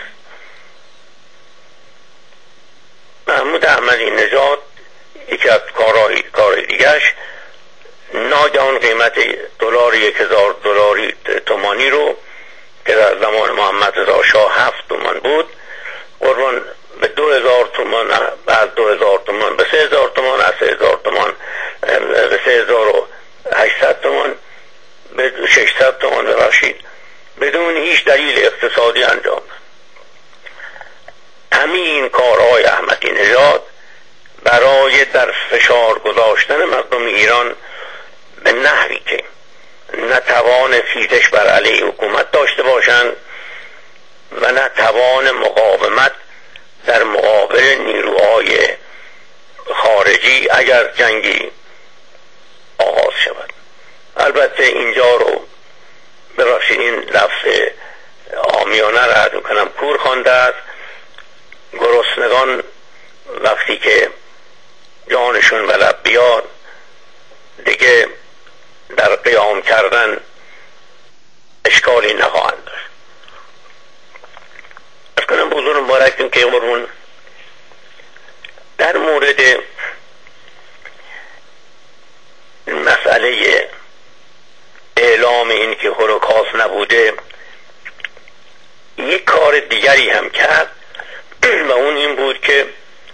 محمود احمدی نژاد یکی از کارهای کار دیگرش ناگهان قیمت دلار یک هزار دلاری تومانی رو که در زمان محمد رضا شاه هفت تومان بود قربان به دو هزار تومان، از دو هزار تومان به سه هزار تومان، از سه هزار تومان به سه هزار و هشتصد تومان، به ششصد تومان ببخشید، بدون هیچ دلیل اقتصادی انجام. همین کارهای احمدی نژاد برای در فشار گذاشتن مردم ایران به نحوی که نه توان خیزش بر علیه حکومت داشته باشند و نه توان مقاومت در مقابل نیروهای خارجی اگر جنگی آغاز شود. البته اینجا رو ببخشید این لفظ آمیانه رد میکنم کور خوانده است. گرسنگان وقتی که جانشون به لب بیاد دیگه در قیام کردن اشکالی نخواهند داشت. از کنم بزرگ مبارکتون که قربون در مورد مسئله اعلام این که هولوکاست نبوده یک کار دیگری هم کرد و اون این بود که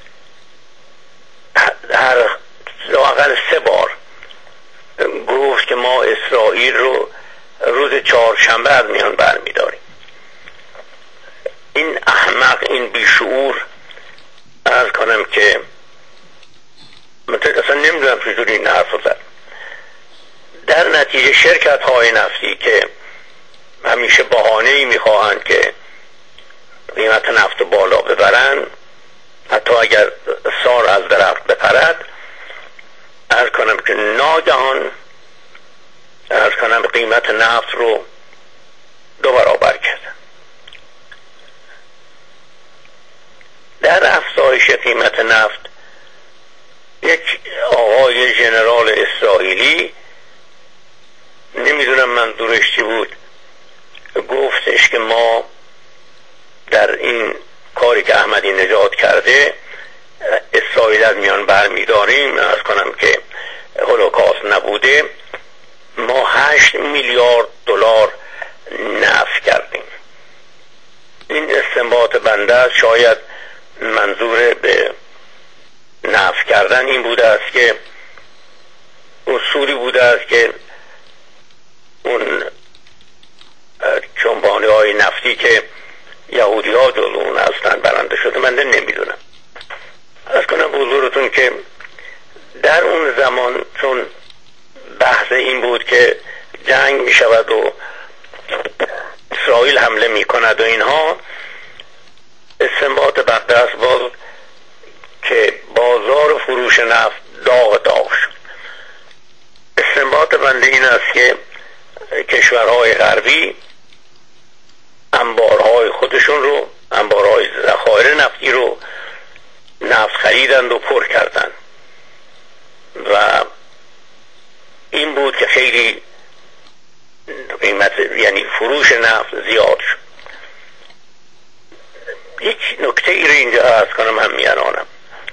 هر لااقل سه بار گفت که ما اسرائیل رو روز چهارشنبه از میان برمیداریم. این احمق، این بیشعور، عرض کنم که من اصلا نمیدونم چجوری این حرف رو زد. در نتیجه شرکت های نفتی که همیشه بهانه‌ای میخواهند که قیمت نفت بالا ببرن، حتی اگر سار از درخت بپرد، عرض کنم که ناگهان عرض کنم قیمت نفت رو دو برابر کردن. در افزایش قیمت نفت یک آقای ژنرال اسرائیلی، نمیدونم منظورش چی بود، گفتش که ما در این کاری که احمدی نژاد کرده اسرائیل از میان برمیداریم. از کنم که هولوکاست نبوده، ما هشت میلیارد دلار نفت کردیم. این استنباط بنده است. شاید منظور به نفت کردن این بوده است که اصولی بوده است که اون چنبانه های نفتی که یهودی ها جلو اون هستن برنده شده. من نمیدونم. از کنم بزرگتون که در اون زمان چون بحث این بود که جنگ می شود و اسرائیل حمله می کند و اینها، استنباط بنده است باز که بازار فروش نفت داغ داغ شد. استنباط بنده این است که کشورهای غربی انبارهای خودشون رو، انبارهای ذخایر نفتی رو نفت خریدند و پر کردند و این بود که خیلی قیمت یعنی فروش نفت زیاد شد. یک نکته ای رو اینجا عرض کنم هم میانانم.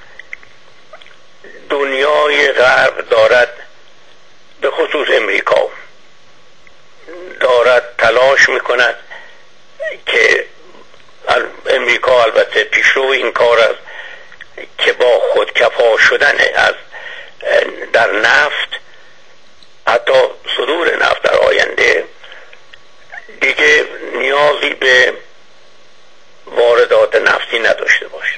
دنیای غرب دارد، به خصوص امریکا، دارد تلاش میکند که امریکا البته پیشرو این کار است که با خودکفا شدن از در نفت، حتی صدور نفت در آینده، دیگه نیازی به واردات نفتی نداشته باشه.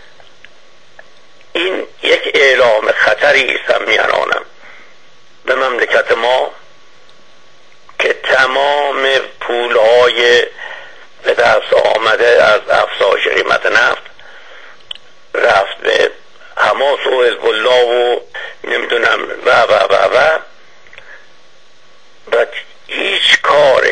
این یک اعلام خطری است میانانم به مملکت ما که تمام پولهای به دست آمده از افزایش قیمت نفت رفت به حماس و حزب الله و نمیدونم و و و و و هیچ کار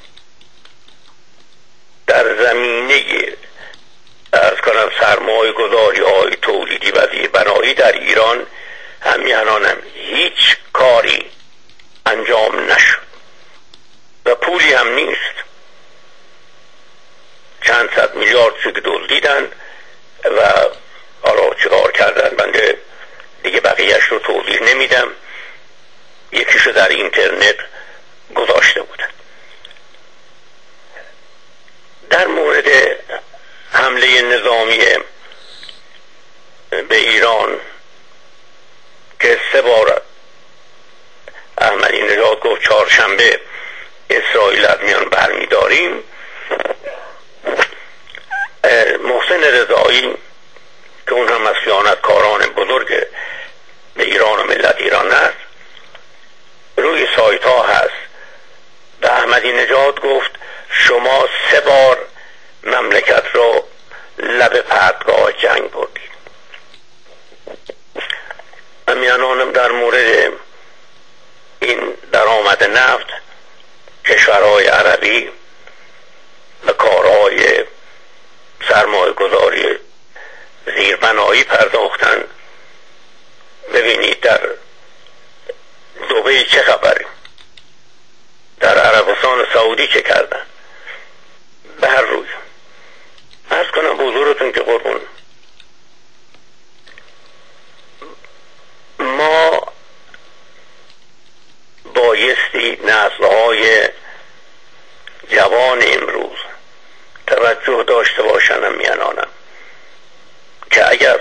در زمینه ارز کنم سرمایه گذاری های تولیدی و زیربنایی در ایران همیانانم هیچ کاری انجام نشد و پولی هم نیست. چند صد میلیارد چه که دزدیدن و حالا چیکار کردن بنده دیگه بقیهش رو توضیح نمیدم. یکیشو در اینترنت گذاشته بودن. در مورد حمله نظامی به ایران که سه بار احمدی نژاد گفت چهارشنبه اسرائیل از میان برمیداریم، محسن رضایی که اون هم از خیانتکاران بزرگ به ایران و ملت ایران است، روی سایت ها هست. به احمدی نژاد گفت شما سه بار مملکت رو لب پرتگاه جنگ بردید. امیانانم در مورد این درآمد نفت کشورهای عربی به کار زیربنایی پرداختن. ببینید در دبی چه خبره، در عربستان سعودی چه کردن. به هر روی عرض کنم به حضورتون که قربون ما بایستی نسل‌های جوان امروز توجه داشته باشنم میانانم که اگر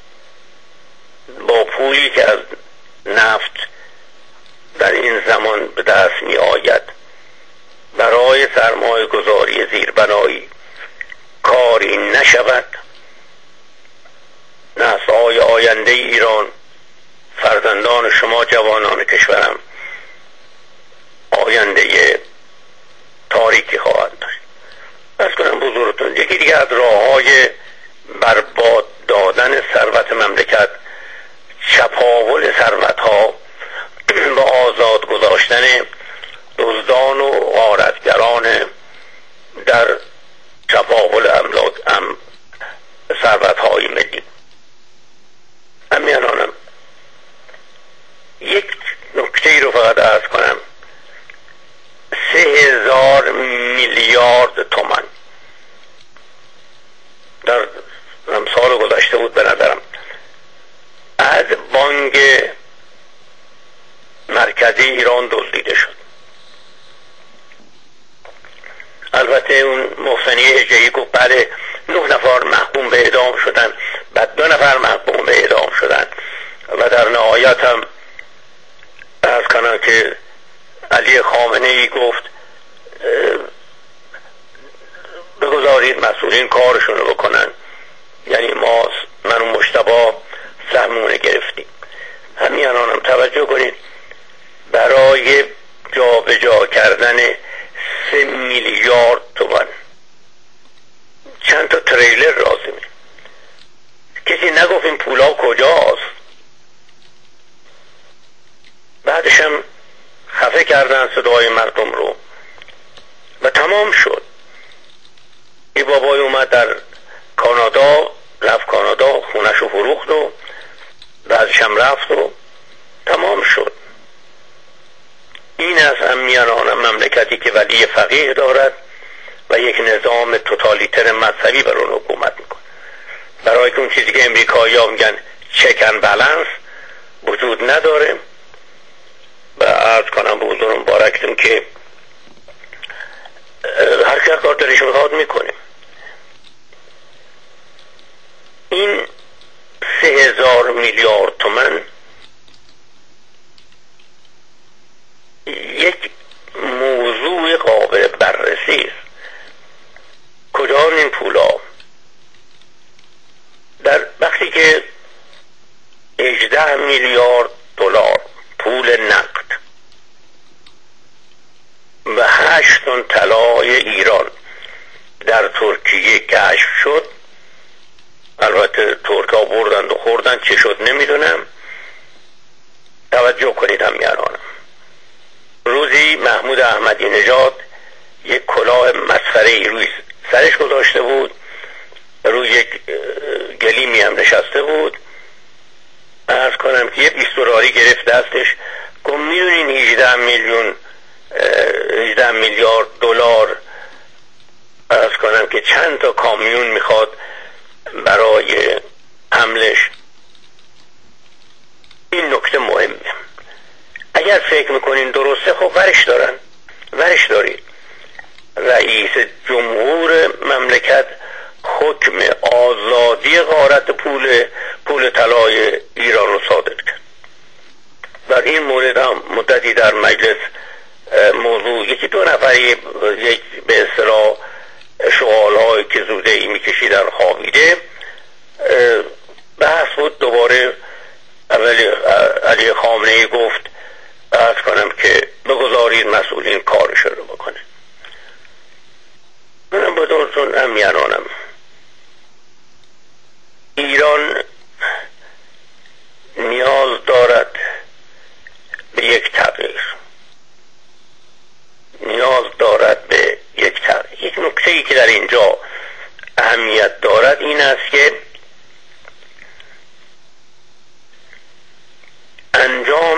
با پولی که از نفت در این زمان به دست می آید برای سرمایه گذاری زیربنایی کاری نشود، نسل‌های آینده ایران، فرزندان شما جوانان کشورم، آینده تاریکی خواهد داشت. بس کنم بزرگتون یکی دیگه از راه‌های برباد دادن ثروت مملکت چپاول ثروت‌ها و آزاد گذاشتن دزدان و غارتگران در چپاول املاک ام ثروت‌های ملی. امیانانم یک نکته ای رو فقط عرض کنم. سه هزار میلیارد تومان در سال گذشته بود به نظرم از بانک مرکزی ایران دزدیده شد. البته اون محسنی هجه‌ای گفت بله نه نفر محکوم به اعدام شدن، بعد دو نفر محکوم به اعدام شدن و در نهایت هم عرض کنم که علی خامنه ای گفت بگذارید مسئولین کارشون رو بکنن، یعنی ما من و مجتبی سهمونه گرفتیم. همیانانم توجه کنید، برای جا به جا کردن سه میلیارد تومان چند تا تریلر لازمه. کسی نگفت این پولا کجاست. بعدش هم خفه کردن صدای مردم رو و تمام شد. ای بابای اومد در کانادا، رفت کانادا خونش رو فروخت و بعدش هم رفت و تمام شد. این از امیانان مملکتی که ولی فقیه دارد و یک نظام توتالیتر مذهبی بر اون حکومت میکنه. برای که اون چیزی که امریکایی ها میگن چکن بالانس وجود نداره. و عرض کنم به حضور مبارکتون که هر کار کار دلش میخواد میکنه. این سه هزار میلیارد تومن یک موضوع قابل بررسی است. کجا این پولا؟ در وقتی که هجده میلیارد دلار پول نقد و هشت تن طلای ایران در ترکیه کشف شد، البته ترکا بردن و خوردن چه شد نمیدونم. توجه کنید هم میارانم. روزی محمود احمدی نژاد یک کلاه مسخره‌ای روی سرش گذاشته بود، روی یک گلیمی هم نشسته بود. عرض کنم که یه بیست دلاری گرفت دستش، گفت میدونین هجده میلیون هجده میلیارد دلار عرض کنم که چند تا کامیون میخواد برای حملش. این نکته مهمه. اگر فکر میکنین درسته خب ورش دارن، ورش دارید. رئیس جمهور مملکت حکم آزادی غارت پول پول طلای ایران رو صادر کرد. در این مورد هم مدتی در مجلس موضوع یکی دو نفری یک به اصطلاح شغال هایی که زوده ای میکشی در خوابیده بحث بود. دوباره اولی علی خامنه ای گفت عرض کنم که بگذارید مسئولین کارش رو بکنه. منم با دورتون امیانانم ایران نیاز دارد به یک تغییر، نیاز دارد به یک تغییر. یک نکته ای که در اینجا اهمیت دارد این است که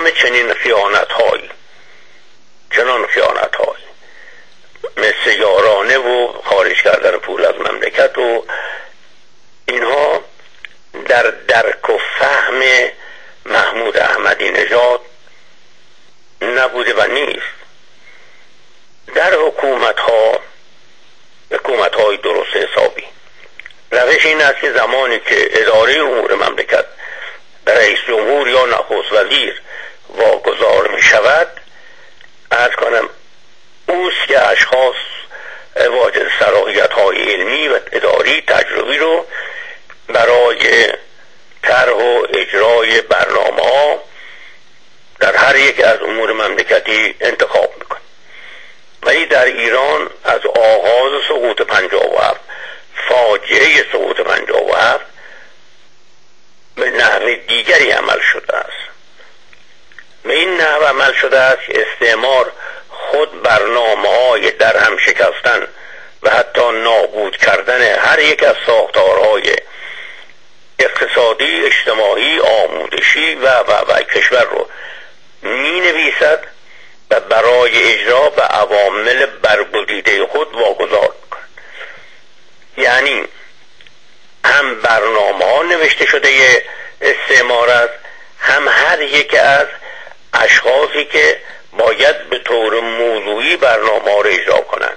انجام چنین خیانت هایی چنان خیانت هایی مثل یارانه و خارج کردن پول از مملکت و اینها در درک و فهم محمود احمدی نژاد نبوده و نیست. در حکومت ها حکومت های درست حسابی روش این است که زمانی که اداره امور مملکت به رئیس جمهور یا نخست وزیر واگذار می شود، عرض کنم اوست که اشخاص واجد صلاحیت های علمی و اداری تجربی رو برای طرح و اجرای برنامه ها در هر یک از امور مملکتی انتخاب میکنه. ولی در ایران از آغاز سقوط پنجاه و هفت، فاجعه سقوط پنجاه و هفت، به نحو دیگری عمل شده است. به این نحو عمل شده است که استعمار خود برنامه های در هم شکستن و حتی نابود کردن هر یک از ساختارهای اقتصادی، اجتماعی، آموزشی و و و کشور رو می نویسد و برای اجرا به عوامل برگزیده خود واگذار می‌کند. یعنی هم برنامه ها نوشته شده استعمار است، هم هر یک از اشخاصی که باید به طور موضوعی برنامه ها را اجرا کنند.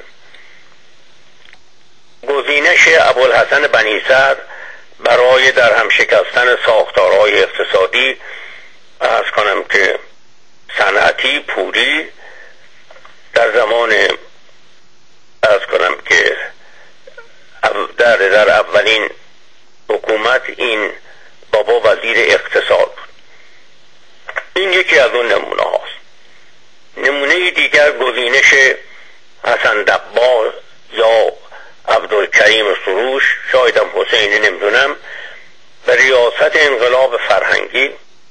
گزینش ابوالحسن بنی صدر برای در هم شکستن ساختارهای اقتصادی، عرض کنم که صنعتی، پولی، در زمان عرض کنم که در, در اولین حکومت این بابا وزیر اقتصاد بود. این یکی از اون نمونه هاست. نمونه دیگر گزینش حسن دبار یا عبدالکریم سروش، شایدم حسینی نمیدونم، به ریاست انقلاب فرهنگی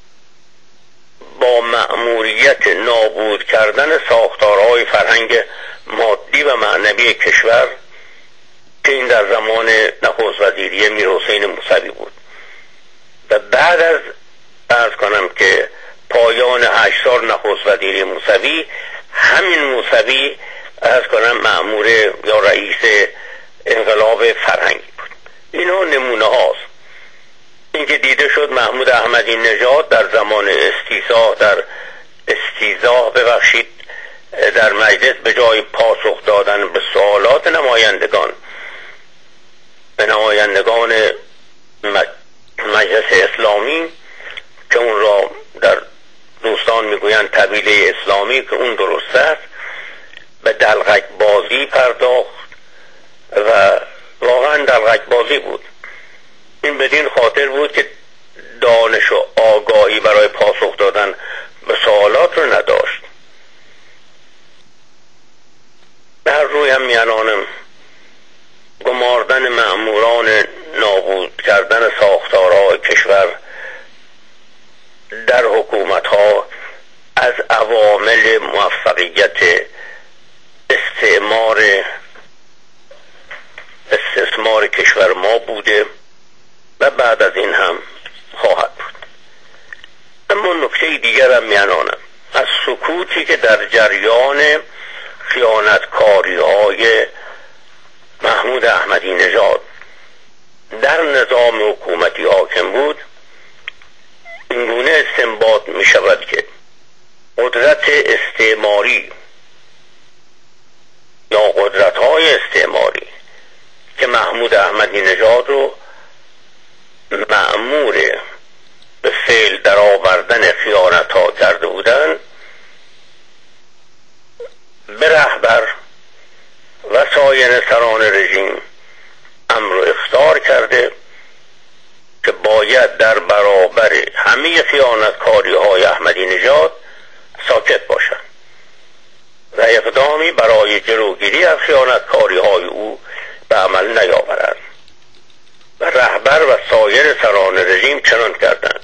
با مأموریت نابود کردن ساختارهای فرهنگ مادی و معنوی کشور که این در زمان نخست وزیری میرحسین موسوی بود و بعد از عرض کنم که پایان هشت سال نخست وزیری موسوی، همین موسوی عرض کنم مأمور یا رئیس انقلاب فرهنگی بود. اینا نمونه هاست. اینکه دیده شد محمود احمدی نژاد در زمان استیضاح در استیضاح ببخشید در مجلس به جای پاسخ دادن به سوالات نمایندگان به نمایندگان مجلس اسلامی که اون را در دوستان میگویند طویله اسلامی که اون درست است، به دلغک بازی پرداخت و واقعا دلغک بازی بود. این بدین خاطر بود که دانش و آگاهی برای پاسخ دادن به سوالات رو نداشت. در روی هم میانانم گماردن مأموران، نابود کردن ساختارهای کشور در حکومت ها از عوامل موفقیت استعمار استثمار کشور ما بوده و بعد از این هم خواهد بود. اما نکته دیگر هم میانانم از سکوتی که در جریان خیانتکاری های محمود احمدی نژاد در نظام حکومتی حاکم بود، اینگونه استنباط می شود که قدرت استعماری یا قدرت های استعماری که محمود احمدی نژاد رو مأمور به فعل در آوردن خیانت ها کرده بودند، به رهبر و سایر سران رژیم امر و اخطار کرده که باید در برابر همه خیانتکاری های احمدی نژاد ساکت باشند و اقدامی برای جلوگیری از خیانتکاری های او به عمل نیاورند و رهبر و سایر سران رژیم چنان کردند.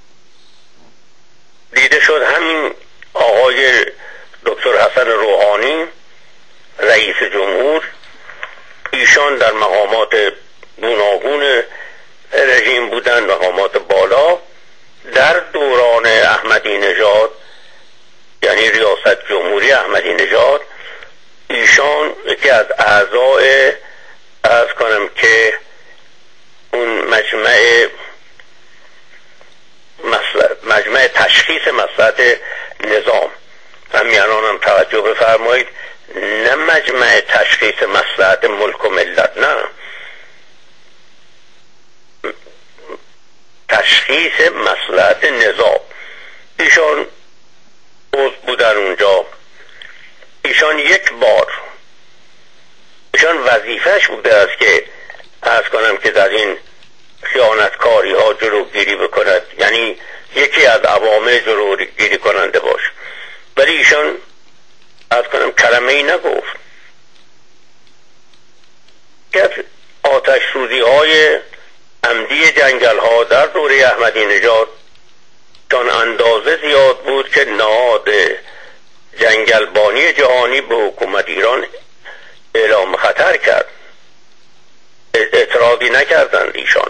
دیده شد همین آقای دکتر حسن روحانی رئیس جمهور، ایشان در مقامات گوناگون رژیم بودند، مقامات بالا، در دوران احمدی نژاد از اعضای از کنم که اون مجمع مجمع تشخیص مصلحت نظام، همیانان هم توجه بفرمایید، نه مجمع تشخیص مصلحت ملک و ملت، نه، تشخیص مصلحت نظام. ایشان عضو بودن اونجا، ایشان یک بار ایشان وظیفهش بوده است که عرض کنم که در این خیانتکاری ها جلوگیری بکند، یعنی یکی از عوامل جلوگیری کننده باش، ولی ایشان عرض کنم کلمه ای نگفت که آتش سوزی های عمدی جنگل ها در دوره احمدی نژاد چون اندازه زیاد بود که نهاد جنگلبانی جهانی به حکومت ایران اعلام خطر کرد. اعتراضی نکردند ایشان.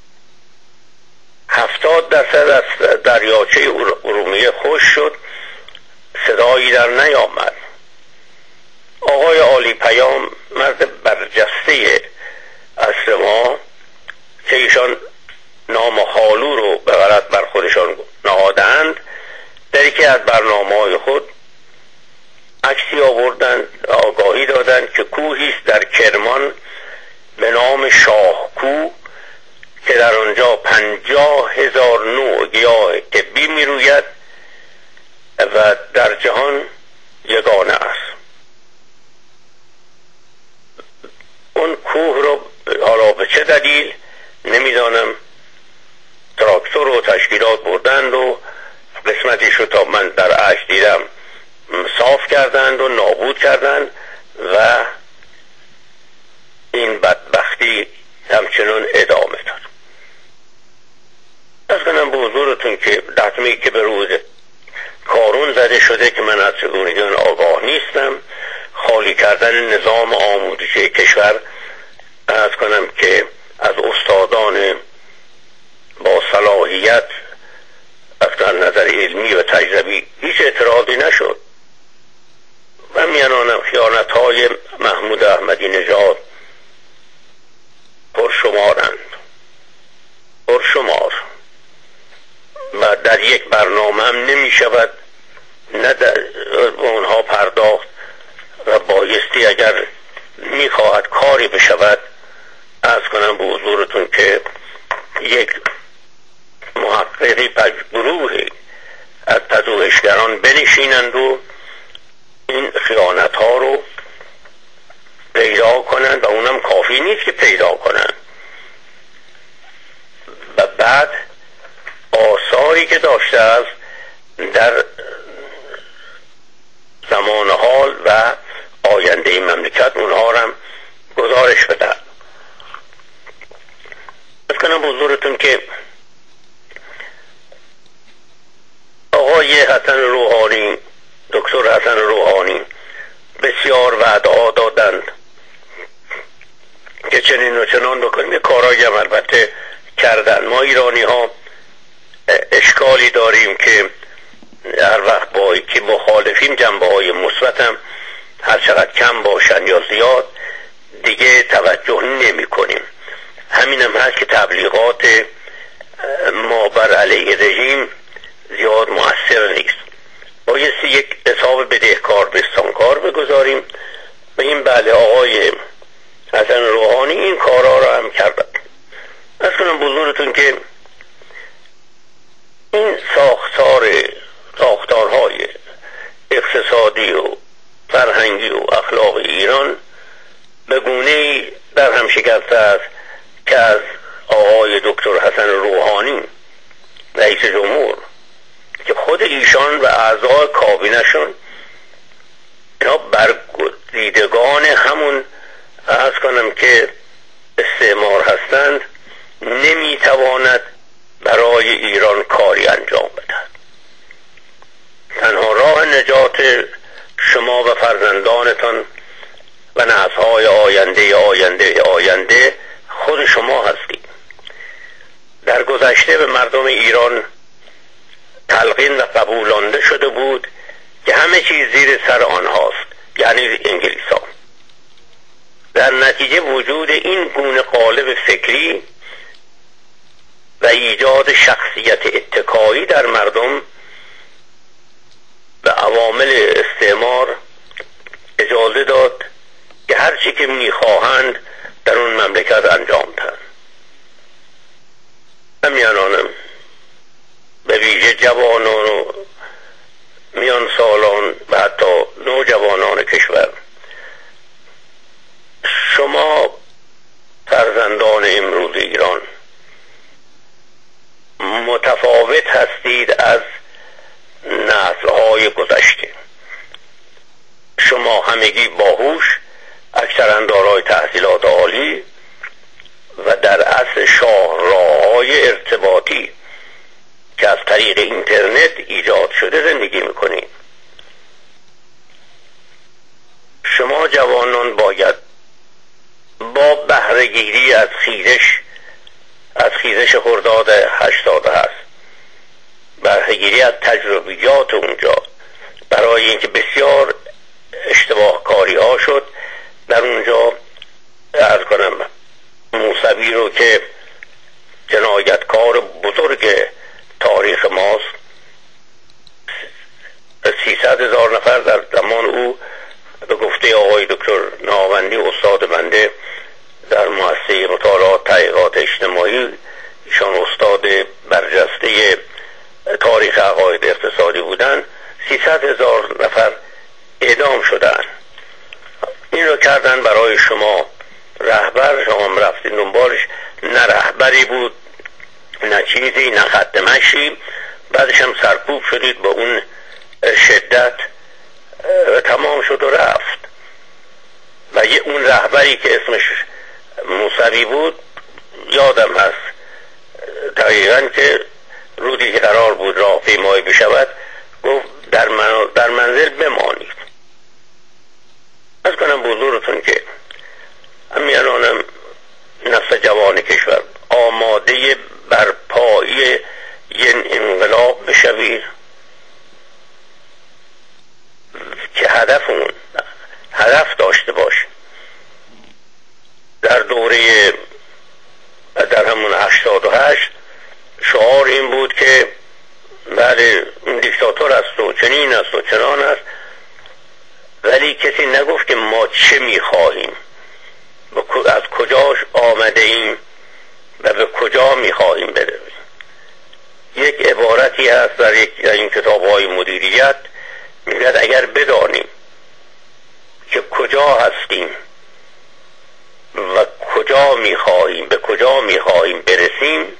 هفتاد درصد از دریاچه ارومیه خشک شد، صدایی در نیامد. آقای عالی پیام، مرد برجسته عصر ما که ایشان نام حالو رو به غلط بر خودشان نهادند، در یکی از برنامه‌های خود عکسی آوردند، آگاهی دادند که کوهی است در کرمان به نام شاه کوه که در آنجا پنجاه هزار نوع گیاه طبی می روید و در جهان یگانه است. اون کوه رو حالا به چه دلیل نمیدانم تراکتور و تشکیلات بردند و قسمتیش رو تا من در عکس دیدم صاف کردند و نابود کردند و این بدبختی همچنان ادامه داد. از کنم به حضورتون که دتمی که به روز کارون زده شده که من از چگونگی آن آگاه نیستم، خالی کردن نظام آموزشی کشور، از کنم که از استادان با صلاحیت از نظر علمی و تجربی هیچ اعتراضی نشد و میانانم خیانت های محمود احمدی نژاد پرشمارند، پرشمار، و در یک برنامه هم نمی شود نه در اونها پرداخت و بایستی اگر می خواهد کاری بشود از کنم به حضورتون که یک محققی گروهی از پژوهشگران بنشینند و این خیانت ها رو پیدا کنند و اونم کافی نیست که پیدا کنند و بعد آثاری که داشته است در زمان حال و آینده این مملکت اونها رو هم گزارش بدهد. از کنم حضورتون که آقای حسن روحانی، دکتر حسن روحانی بسیار وعده دادند که چنین و چنان بکنیم. یه کارایی هم البته کردن. ما ایرانی ها اشکالی داریم که هر وقت با که مخالفیم جنبه های مثبت هم هر چقدر کم باشن یا زیاد دیگه توجه نمی کنیم. همین هم هست که تبلیغات ما بر علیه رژیم زیاد مؤثر نیست. بایستی یک حساب بدهکار بستانکار بگذاریم و این بله آقای حسن روحانی این کارها را هم کردن. از کنم بزرگتون که این ساختار ساختارهای اقتصادی و فرهنگی و اخلاقی ایران به گونه‌ای در هم شکسته است که از آقای دکتر حسن روحانی رئیس جمهور که خود ایشان و اعضای کابینه‌شون اینا برگزیدگان همون عرض کنم که استعمار هستند نمیتواند برای ایران کاری انجام بدهد. تنها راه نجات شما و فرزندانتان و نسل‌های آینده آینده آینده خود شما هستید. در گذشته به مردم ایران تلقین و قبولانده شده بود که همه چیز زیر سر آنهاست، یعنی انگلیس‌ها. در نتیجه وجود این گونه قالب فکری و ایجاد شخصیت اتکایی در مردم و عوامل استعمار اجازه داد که هر چی که میخواهند در اون مملکت انجام دهند. همیانانم به ویژه جوانان و میان سالان و حتی نوجوانان کشور، شما فرزندان امروز ایران متفاوت هستید از نسل‌های گذشته. شما همگی باهوش، اکثرا دارای تحصیلات عالی و در اصل شاهراه‌های ارتباطی که از طریق اینترنت ایجاد شده زندگی میکنید. شما جوانان باید با بهره‌گیری از خیزش از خیزش خرداد هشتاد هست، بهره‌گیری از تجربیات اونجا، برای اینکه بسیار اشتباه کاری ها شد در اونجا. عرض کنم موسوی رو که جنایتکار بزرگ تاریخ ماست، سیصد هزار نفر در زمان او به گفته آقای دکتر ناوندی استاد بنده در مؤسسه مطالعات تحقیقات اجتماعی، ایشان استاد برجسته تاریخ عقاید اقتصادی بودن، سیصد هزار نفر اعدام شدن. این رو کردن برای شما رهبر، شما هم رفتین دنبالش، نه رهبری بود نه چیزی، نه خط مشی، بعدش هم سرکوب شدید با اون شدت و تمام شد و رفت. و یه اون رهبری که اسمش موسوی بود، یادم هست دقیقا که روزی که قرار بود راهپیمایی بشود گفت در, من در منزل بمانید. از کنم بزرگتون که امیانانم نسل جوان کشور آماده برپایی یه انقلاب بشوید که هدفمون هدف داشته باشه. در دوره در همون هشتاد و هشت شعار این بود که بله این دیکتاتور است و چنین است و چنان است، ولی کسی نگفت که ما چه میخواهیم، از کجاش آمده ایم و به کجا میخواهیم برویم. یک عبارتی هست در یک این کتاب‌های مدیریت، میگه اگر بدانیم که کجا هستیم و کجا میخواهیم به کجا میخواهیم برسیم،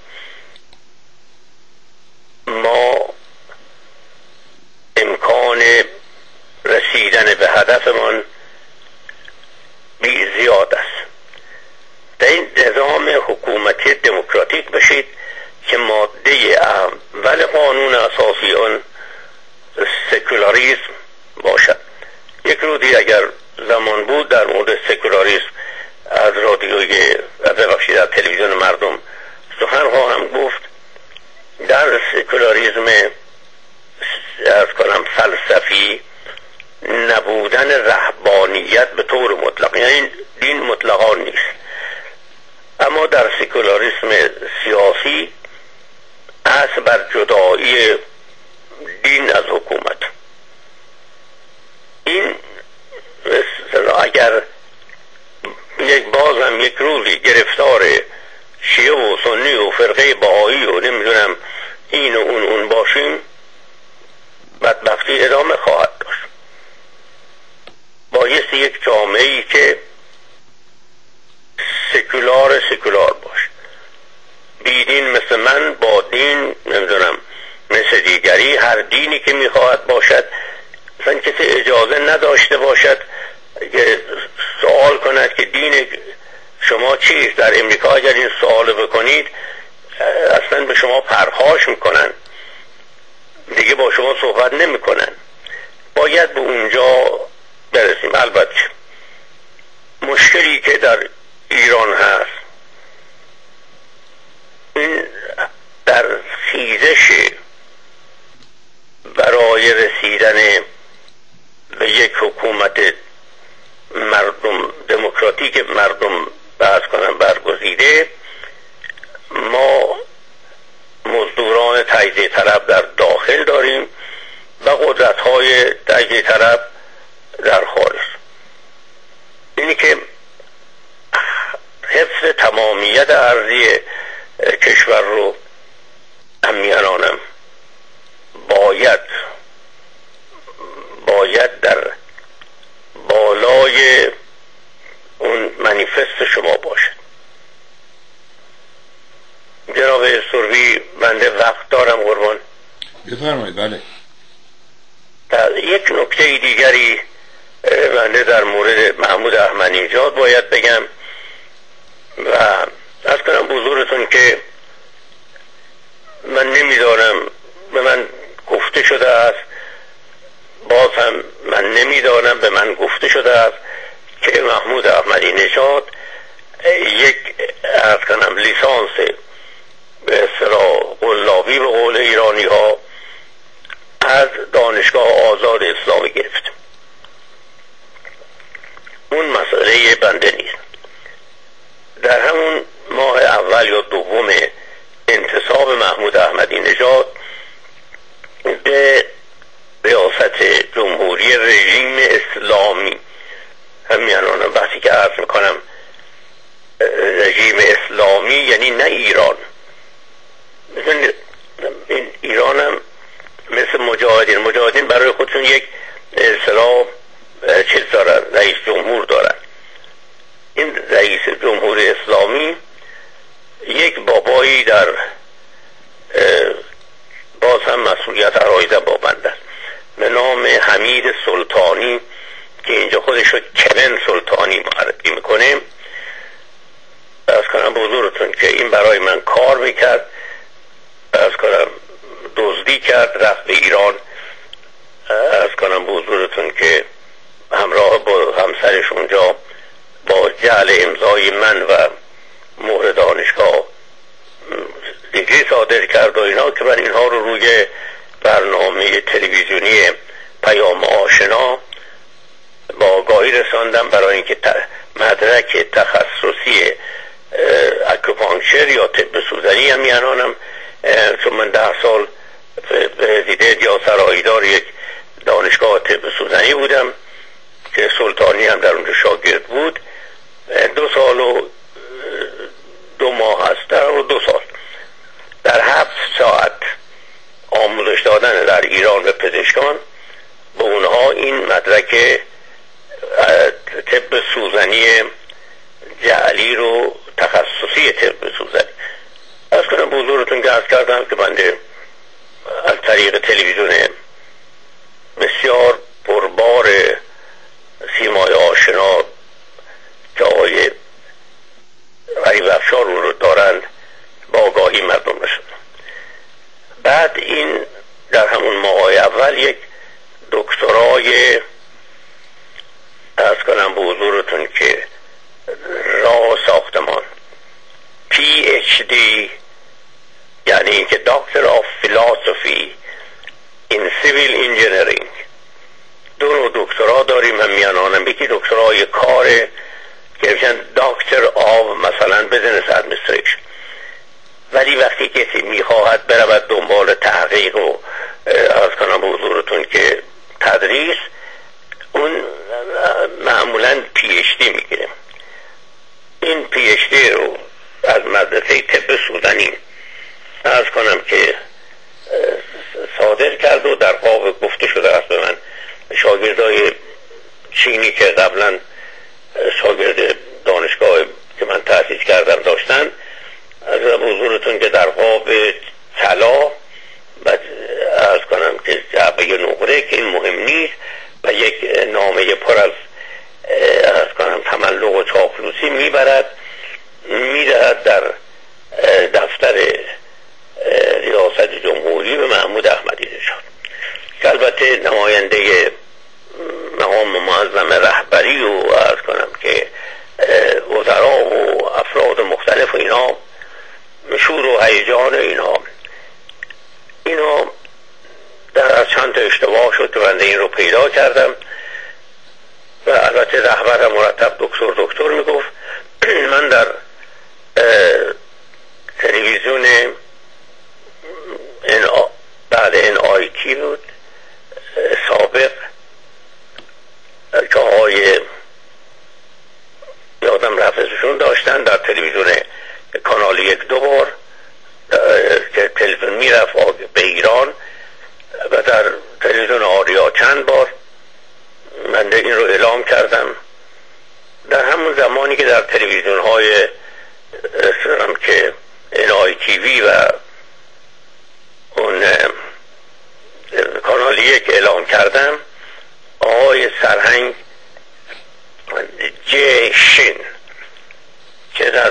ما امکان رسیدن به هدفمان بی زیاد است. در این نظام حکومتی دموکراتیک بشید که ماده اول قانون اساسی آن سکولاریسم باشد. یک روزی اگر زمان بود در مورد سکولاریسم از رادیوی ببخشید از تلویزیون مردم سخن خواهم گفت. در سکولاریسم از کنم فلسفی نبودن رهبانیت به طور مطلق، یعنی دین مطلقا نیست، اما در سکولاریسم سیاسی اصل بر جدایی دین از حکومت. این اگر یک بازم یک روزی گرفتار شیعه و سنی و فرقه بهایی و نمیدونم این و اون اون باشیم، بدبختی ادامه خواهد داشت. بایستی یک جامعه ای که سکولار سکولار باشه، بیدین مثل من، با دین نمیدونم مثل دیگری، هر دینی که میخواهد باشد، مثلا کسی اجازه نداشته باشد که سوال کند که دین شما چیست. در امریکا اگر این سوال بکنید اصلا به شما پرخاش میکنن، دیگه با شما صحبت نمیکنن. باید به اونجا برسیم. البته مشکلی که در ایران هست این در خیزش برای رسیدن به یک حکومت مردم دموکراتیک مردم بحث کنم برگزیده، ما مزدوران تجزیه طلب در داخل داریم و قدرت های تجزیه طلب در خارج. اینی که حفظ تمامیت ارضی کشور رو همیهنانم باید باید در بالای اون منیفست شما باشد. جناب سوربی، بنده وقت دارم قربان؟ بفرمایید. بله. یک نکته دیگری بنده در مورد محمود احمدی نژاد باید بگم و عرض کنم حضورتون که من نمیدانم، به من گفته شده است، باز هم من نمیدانم، به من گفته شده است که محمود احمدی نژاد یک عرض کنم لیسانس به اصطلاح قلابی به قول ایرانی ها از دانشگاه آزاد اسلامی گرفت. اون مسئله بنده نیست. در همون ماه اول یا دوم انتصاب محمود احمدی نژاد به ریاست جمهوری رژیم اسلامی، همین الان وقتی که عرض میکنم رژیم اسلامی یعنی نه ایران، مثل ایران هم مثل مجاهدین مجاهدین برای خودشون یک اصطلاح چیز دارن، رئیس جمهور دارن. این رئیس جمهوری اسلامی یک بابایی در باز هم مسئولیت عرایض با بنده است به نام حمید سلطانی که اینجا خودش رو کلن سلطانی معرفی میکنه. از کنم بزرگتون که این برای من کار میکرد، از کنم دزدی کرد، رفت به ایران. از کنم بزرگتون که همراه با همسرش اونجا با جعل امضای من و مهر دانشگاه دیگری صادر کرد و اینا که من اینها رو روی برنامه تلویزیونی پیام آشنا با آگاهی رساندم برای اینکه مدرک تخصصی اکوپانکچر یا طب سوزنی هم میانانم، چون من ده سال پرزیدنت یا سرایدار یک دانشگاه طب سوزنی بودم که سلطانی هم در اونجا شاگرد بود. دو سال و دو ماه هست، در و دو سال در هفت ساعت آموزش دادن در ایران به پزشکان، به اونها این مدرک طب سوزنی جعلی رو، تخصصی طب سوزنی. از کنم بزرگتون که عرض کردم که بنده از طریق تلویزیون بسیار پربار سیمای آشنا که آقای غریب افشار رو دارند با آگاهی مردم رسوندم. بعد این در همون ماهای اول یک دکترای از کنم به حضورتون که راه ساختمان پی اچ دی، یعنی که دکتر آف فیلاسوفی این سیویل انجینیرینگ، دو نوع دکترا داریم هم میانانم. یکی دکترای کار که میشن دکتر آف مثلا بزنس ادمنستریشن، ولی وقتی کسی میخواهد برود دنبال تحقیق و از کنم به حضورتون که تدریس، اون معمولا پی اچ دی میگیره. این پی اچ دی رو از مدرسه طب سوزنی از کنم که صادر کرد و در قاب گفته شده است به من شاگردای چینی که قبلا شاگرد دانشگاه که من تأسیس کردم داشتن، از حضورتون که در قاب طلا و از کنم که جعبه نقره که این مهم نیست و یک نامه پر از از کنم تملق و چاپلوسی میبرد میدهد در دفتر ریاست جمهوری به محمود احمدی نژاد که البته نماینده مقام معظم رهبری و عرض کنم که وزرا و افراد مختلف و اینا شور و هیجان اینا اینا در از چند تا اشتباه شد که بنده این رو پیدا کردم و البته رهبر مرتب دکتر دکتر میگفت. من در تلویزیون این بعد این آیتی بود سابق که آقای یادم رفتشون داشتن در تلویزیون کانال یک دو بار که تلویزیون میرفت به ایران و در تلویزیون آریا چند بار من این رو اعلام کردم. در همون زمانی که در تلویزیون های که این آی تی وی و اون کانال یک اعلام کردم، آقای سرهنگ جشن که در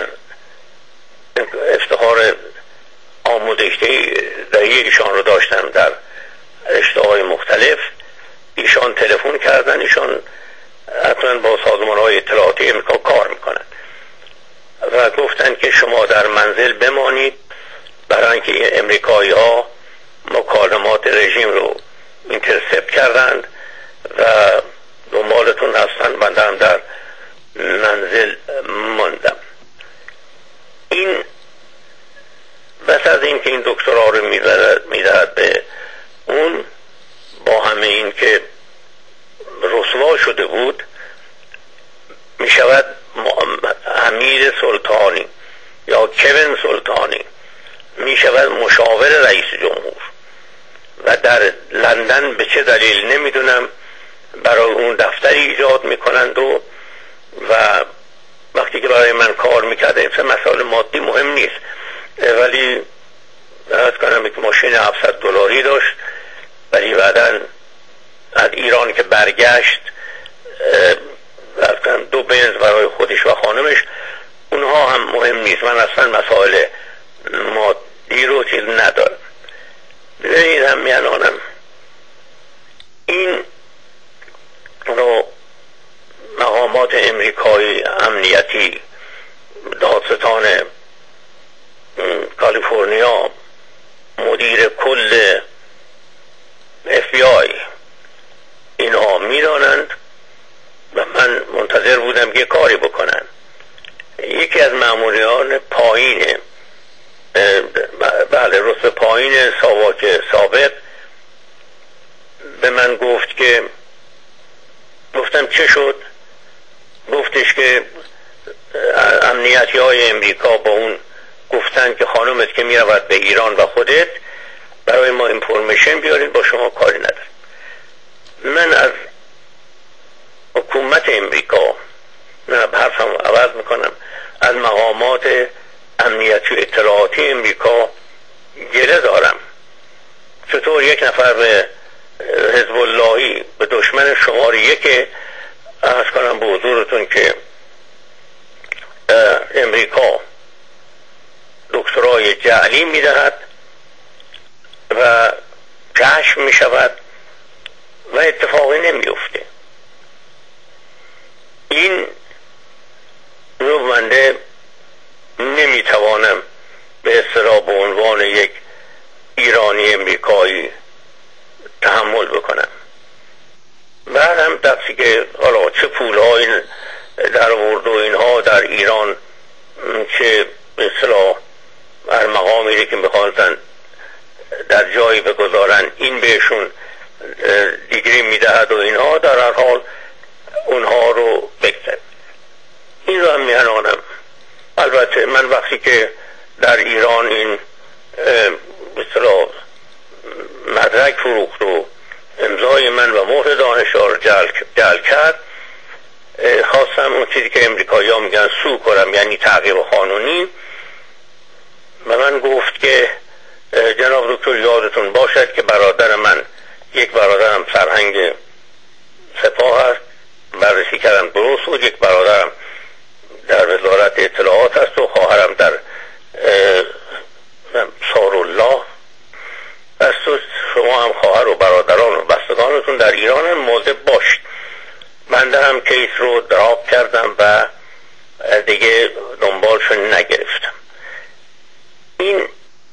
افتخار آموزشی در ایشان رو داشتم در رشته‌های مختلف، ایشان تلفن کردن. ایشان حتما با سازمان های اطلاعاتی امریکا کار میکنن و گفتن که شما در منزل بمانید برای اینکه امریکایی ها مکالمات رژیم رو اینترسپت کردند و دنبالتون هستن. بنده هم در منزل ماندم. این بس از این که این دکترا رو میدهد به اون، با همه این که رسوا شده بود، میشود امیر سلطانی یا کوین سلطانی میشود مشاور رئیس جمهور و در لندن به چه دلیل نمیدونم برای اون دفتری ایجاد میکنند و و وقتی که برای من کار میکرده این مسائل مادی مهم نیست، ولی از کنم یک ماشین هفتصد دلاری داشت، ولی بعدن از ایران که برگشت دو بنز برای خودش و خانمش. اونها هم مهم نیست، من اصلا مسائل مادی رو چیز ندارم. ببینید هم میانانم این رو مقامات امریکایی امنیتی، دادستان کالیفرنیا، مدیر کل اف بی آی، اینها میدانند و من منتظر بودم که کاری بکنن. یکی از ماموریان پایین بله رتبه پایین ساواک سابق به من گفت که گفتم چه شد؟ گفتش که امنیتی های امریکا با اون گفتن که خانمت که می رود به ایران و خودت برای ما اینفورمیشن بیارید، با شما کاری نداریم. من از حکومت امریکا، من حرفم عوض میکنم، از مقامات امنیتی اطلاعاتی امریکا گله دارم. چطور یک نفر به حزب اللهی، به دشمن شماره یک عرض کنم به حضورتون که امریکا دکترای جعلی میدهد و کشف میشود و اتفاقی نمیفته. این رو منده نمیتوانم به اصطلاح به عنوان یک ایرانی امریکایی تحمل بکنم. بعد هم دستی که حالا چه پول‌های در آورد و اینها در ایران، چه به اصطلاح هر مقامی که میخواستن در جایی بگذارن این بهشون دیگری میدهد و اینها، در هر حال اونها رو بگذارن. این رو هم میهنانم. البته من وقتی که در ایران این به اصطلاح مدرک فروخت و امضای من و مهر دانشگاه رو جعل, جعل کرد، خواستم اون چیزی که امریکایی ها میگن سو کنم، یعنی تعقیب قانونی. و من گفت که جناب دکتر یادتون باشد که برادر من، یک برادرم سرهنگ سپاه هست، بررسی کردم درست بود، یک برادرم در وزارت اطلاعات هست و خواهرم در سارالله هست و شما هم خواهر و برادران و بستگانتون در ایران هم مواظب باشید. بنده هم کیس رو دراپ کردم و دیگه دنبالشون نگرفتم. این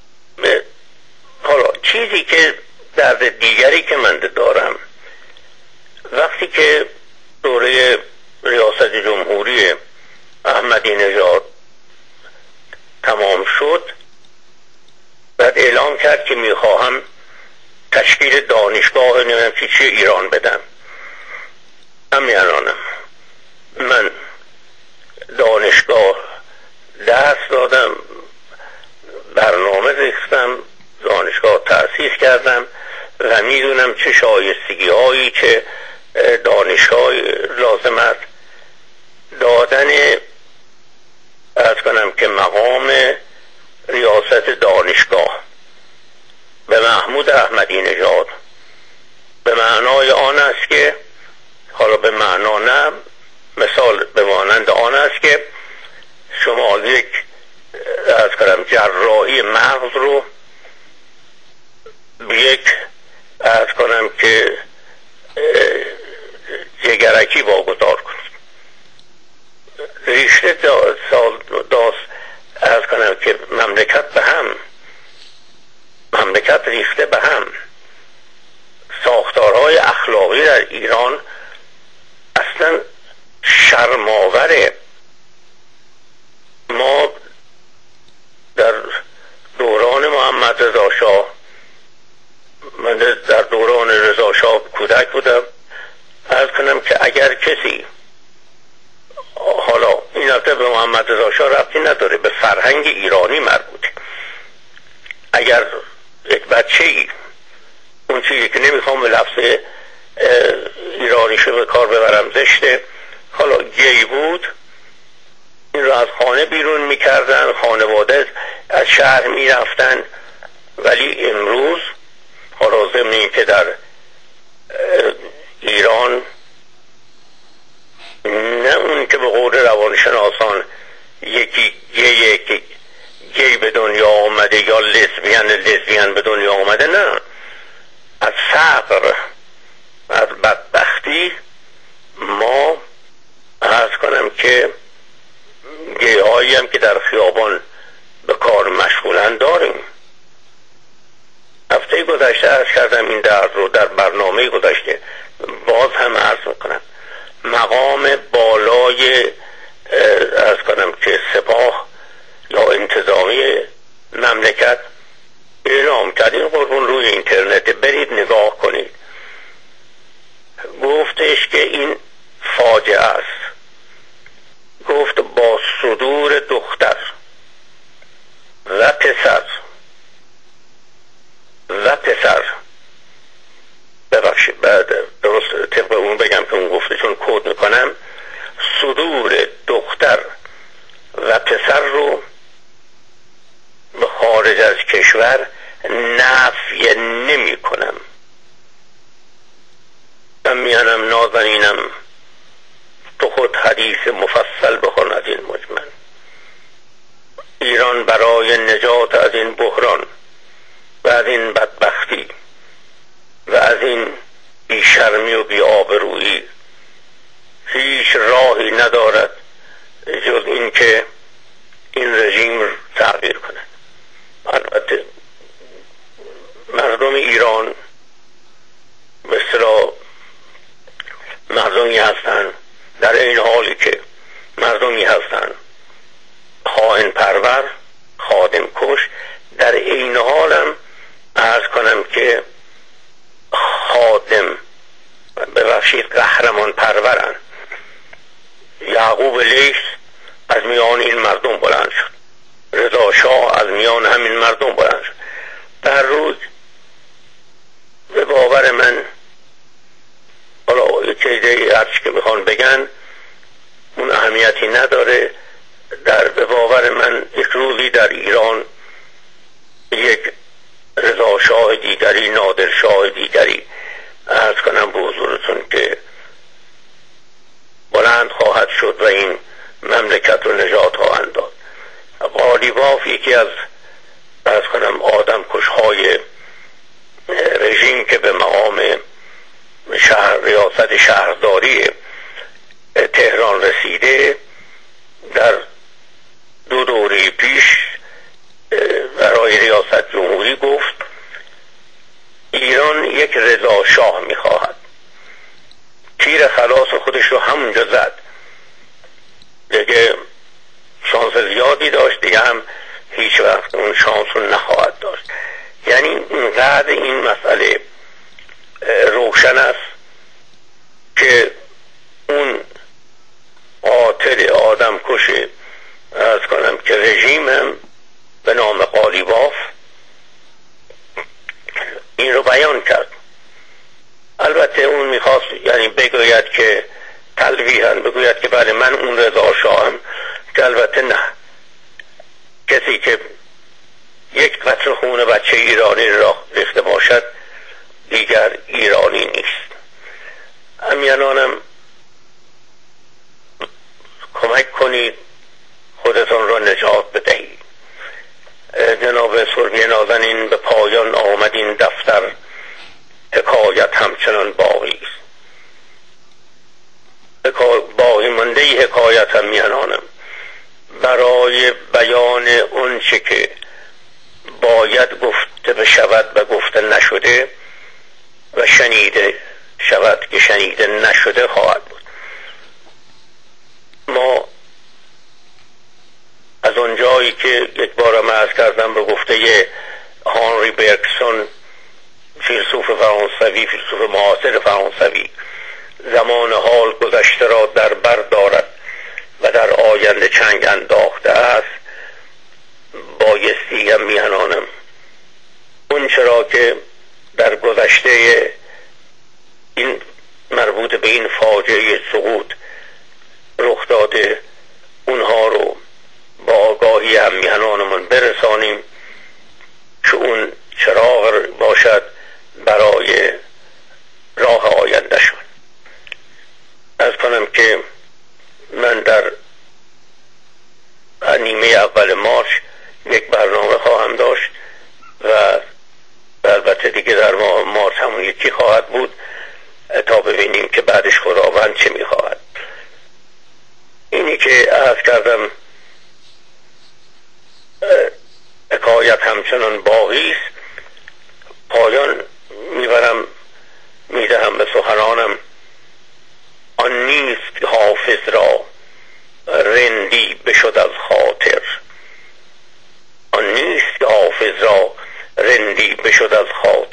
حالا چیزی که درد دیگری که من دارم، وقتی که دوره ریاست جمهوری احمدی نژاد تمام شد، بعد اعلام کرد که میخواهم تشکیل دانشگاه نمیم چی چی ایران بدم. همین الانم من دانشگاه درس دادم، برنامه ریختم، دانشگاه تأسیس کردم و میدونم چه شایستگی هایی چه دانش های لازم است. دادن از کنم که مقام ریاست دانشگاه به محمود احمدی نژاد به معنای آن است که، حالا به معنا نه، مثال به مانند آن است که شما یک از کنم جراحی مغز رو یک از کنم که جگرکی واگذار کنید. ریشه سال داست از کنم که مملکت به هم مملکت ریخته به هم. ساختارهای اخلاقی در ایران اصلا شرم‌آوره. ما در دوران محمد رضا شاه، من در دوران رضا شاه کودک بودم، عرض کنم که اگر کسی، حالا این البته به محمد رضا شاه ربطی نداره، به فرهنگ ایرانی مربوطه، اگر یک بچه‌ای، اون چیزی که نمیخوام به لفظ ایرانیشو به کار ببرم زشته، حالا گی بود، این رو از خانه بیرون میکردن، خانواده از شهر میرفتن. ولی امروز حالا ضمن این که در ایران نه اون که به قول روانشناسان یکی گیه که گی به دنیا آمده یا لزبیان لزبیان به دنیا آمده، نه، از فقر، از بدبختی ما عرض کنم که گیه هایی هم که در خیابان به کار مشغولن داریم. هفته گذشته عرض کردم این درد رو در برنامه گذشته، باز هم عرض میکنم. مقام بالای عرض کنم که سپاه یا انتظامی مملکت اعلام کرد، این قربون روی اینترنت برید نگاه کنید، گفتش که این فاجعه است. گفت با صدور دختر و پسر و پسر ببخشید بعد درست طبق اون بگم که اون گفته چون کد میکنم، صدور دختر و پسر رو به خارج از کشور نفی نمی کنم. من میانم نازنینم تو خود حدیث مفصل بخون از این مجمل. ایران برای نجات از این بحران و از این بدبختی و از این بیشرمی و بی‌آبرویی هیچ راهی ندارد جز این که این رژیم تغییر کند. البته مردم ایران مثلا مردمی هستند، در این حالی که مردمی هستند خائن پرور، خادم کش، در این حالم عرض کنم که خادم ببخشید قهرمان پرورن. یعقوب لیث از میان این مردم بلند شد، رضا شاه از میان همین مردم بلند شد. در روز به باور من، حالا یک چیزی هرچی که میخوان بگن اون اهمیتی نداره، در به باور من یک روزی در ایران یک رضا شاه دیگری، نادر شاه دیگری عرض کنم به حضورتون که بلند خواهد شد و این مملکت رو نجات خواهند داد. قالیباف یکی از عرض کنم آدم کشهای رژیم که به مقام شهر ریاست شهرداری تهران رسیده، در دو دوره پیش برای ریاست جمهوری گفت ایران یک رضا شاه میخواهد. تیر خلاص خودش رو همونجا زد. دیگه شانس زیادی داشت، دیگه هم هیچ وقت اون شانس رو نخواهد داشت. یعنی اینقدر این مسئله روشن است که اون قاتل آدم کشه از کنم که رژیم هم به نام قالیباف این رو بیان کرد. البته اون میخواست یعنی بگوید که تلویحاً بگوید که بله من اون رضا شاهم، که البته نه، کسی که یک قطره خون بچه ایرانی را ریخته باشد دیگر ایرانی نیست. همینانم کمک کنید خودتون را نجات بدهید. جناب سربی نازنین، به پایان آمد این دفتر، حکایت همچنان باقی است. باقی مانده ای حکایت هم میانانم برای بیان اون چه که باید گفته بشود و گفته نشده و شنیده شود که شنیده نشده خواهد بود. ما از اون جایی که یک بار عرض کردم به گفته هانری برکسون، فیلسوف فرانسوی، فیلسوف معاصر فرانسوی، زمان حال گذشته را در بر دارد و در آینده چنگ انداخته است، بایستی هم میهنانم اون چرا که در گذشته این مربوط به این فاجعه سقوط رخ داده اونها رو با آگاهی هم میهنانمون برسانیم که اون چراغ باشد برای راه آینده شون. از کنم که من در نیمه اول مارچ یک برنامه خواهم داشت و البته دیگه در ماه مارچ همون یکی خواهد بود تا ببینیم که بعدش خداوند چه میخواهد. اینی که عرض کردم حکایت همچنان باقی است. پایان میبرم میدهم به سخنانم. آن نیست حافظ را رندی بشد از خاطر، آن نیست حافظ را رندی بشد از خاطر،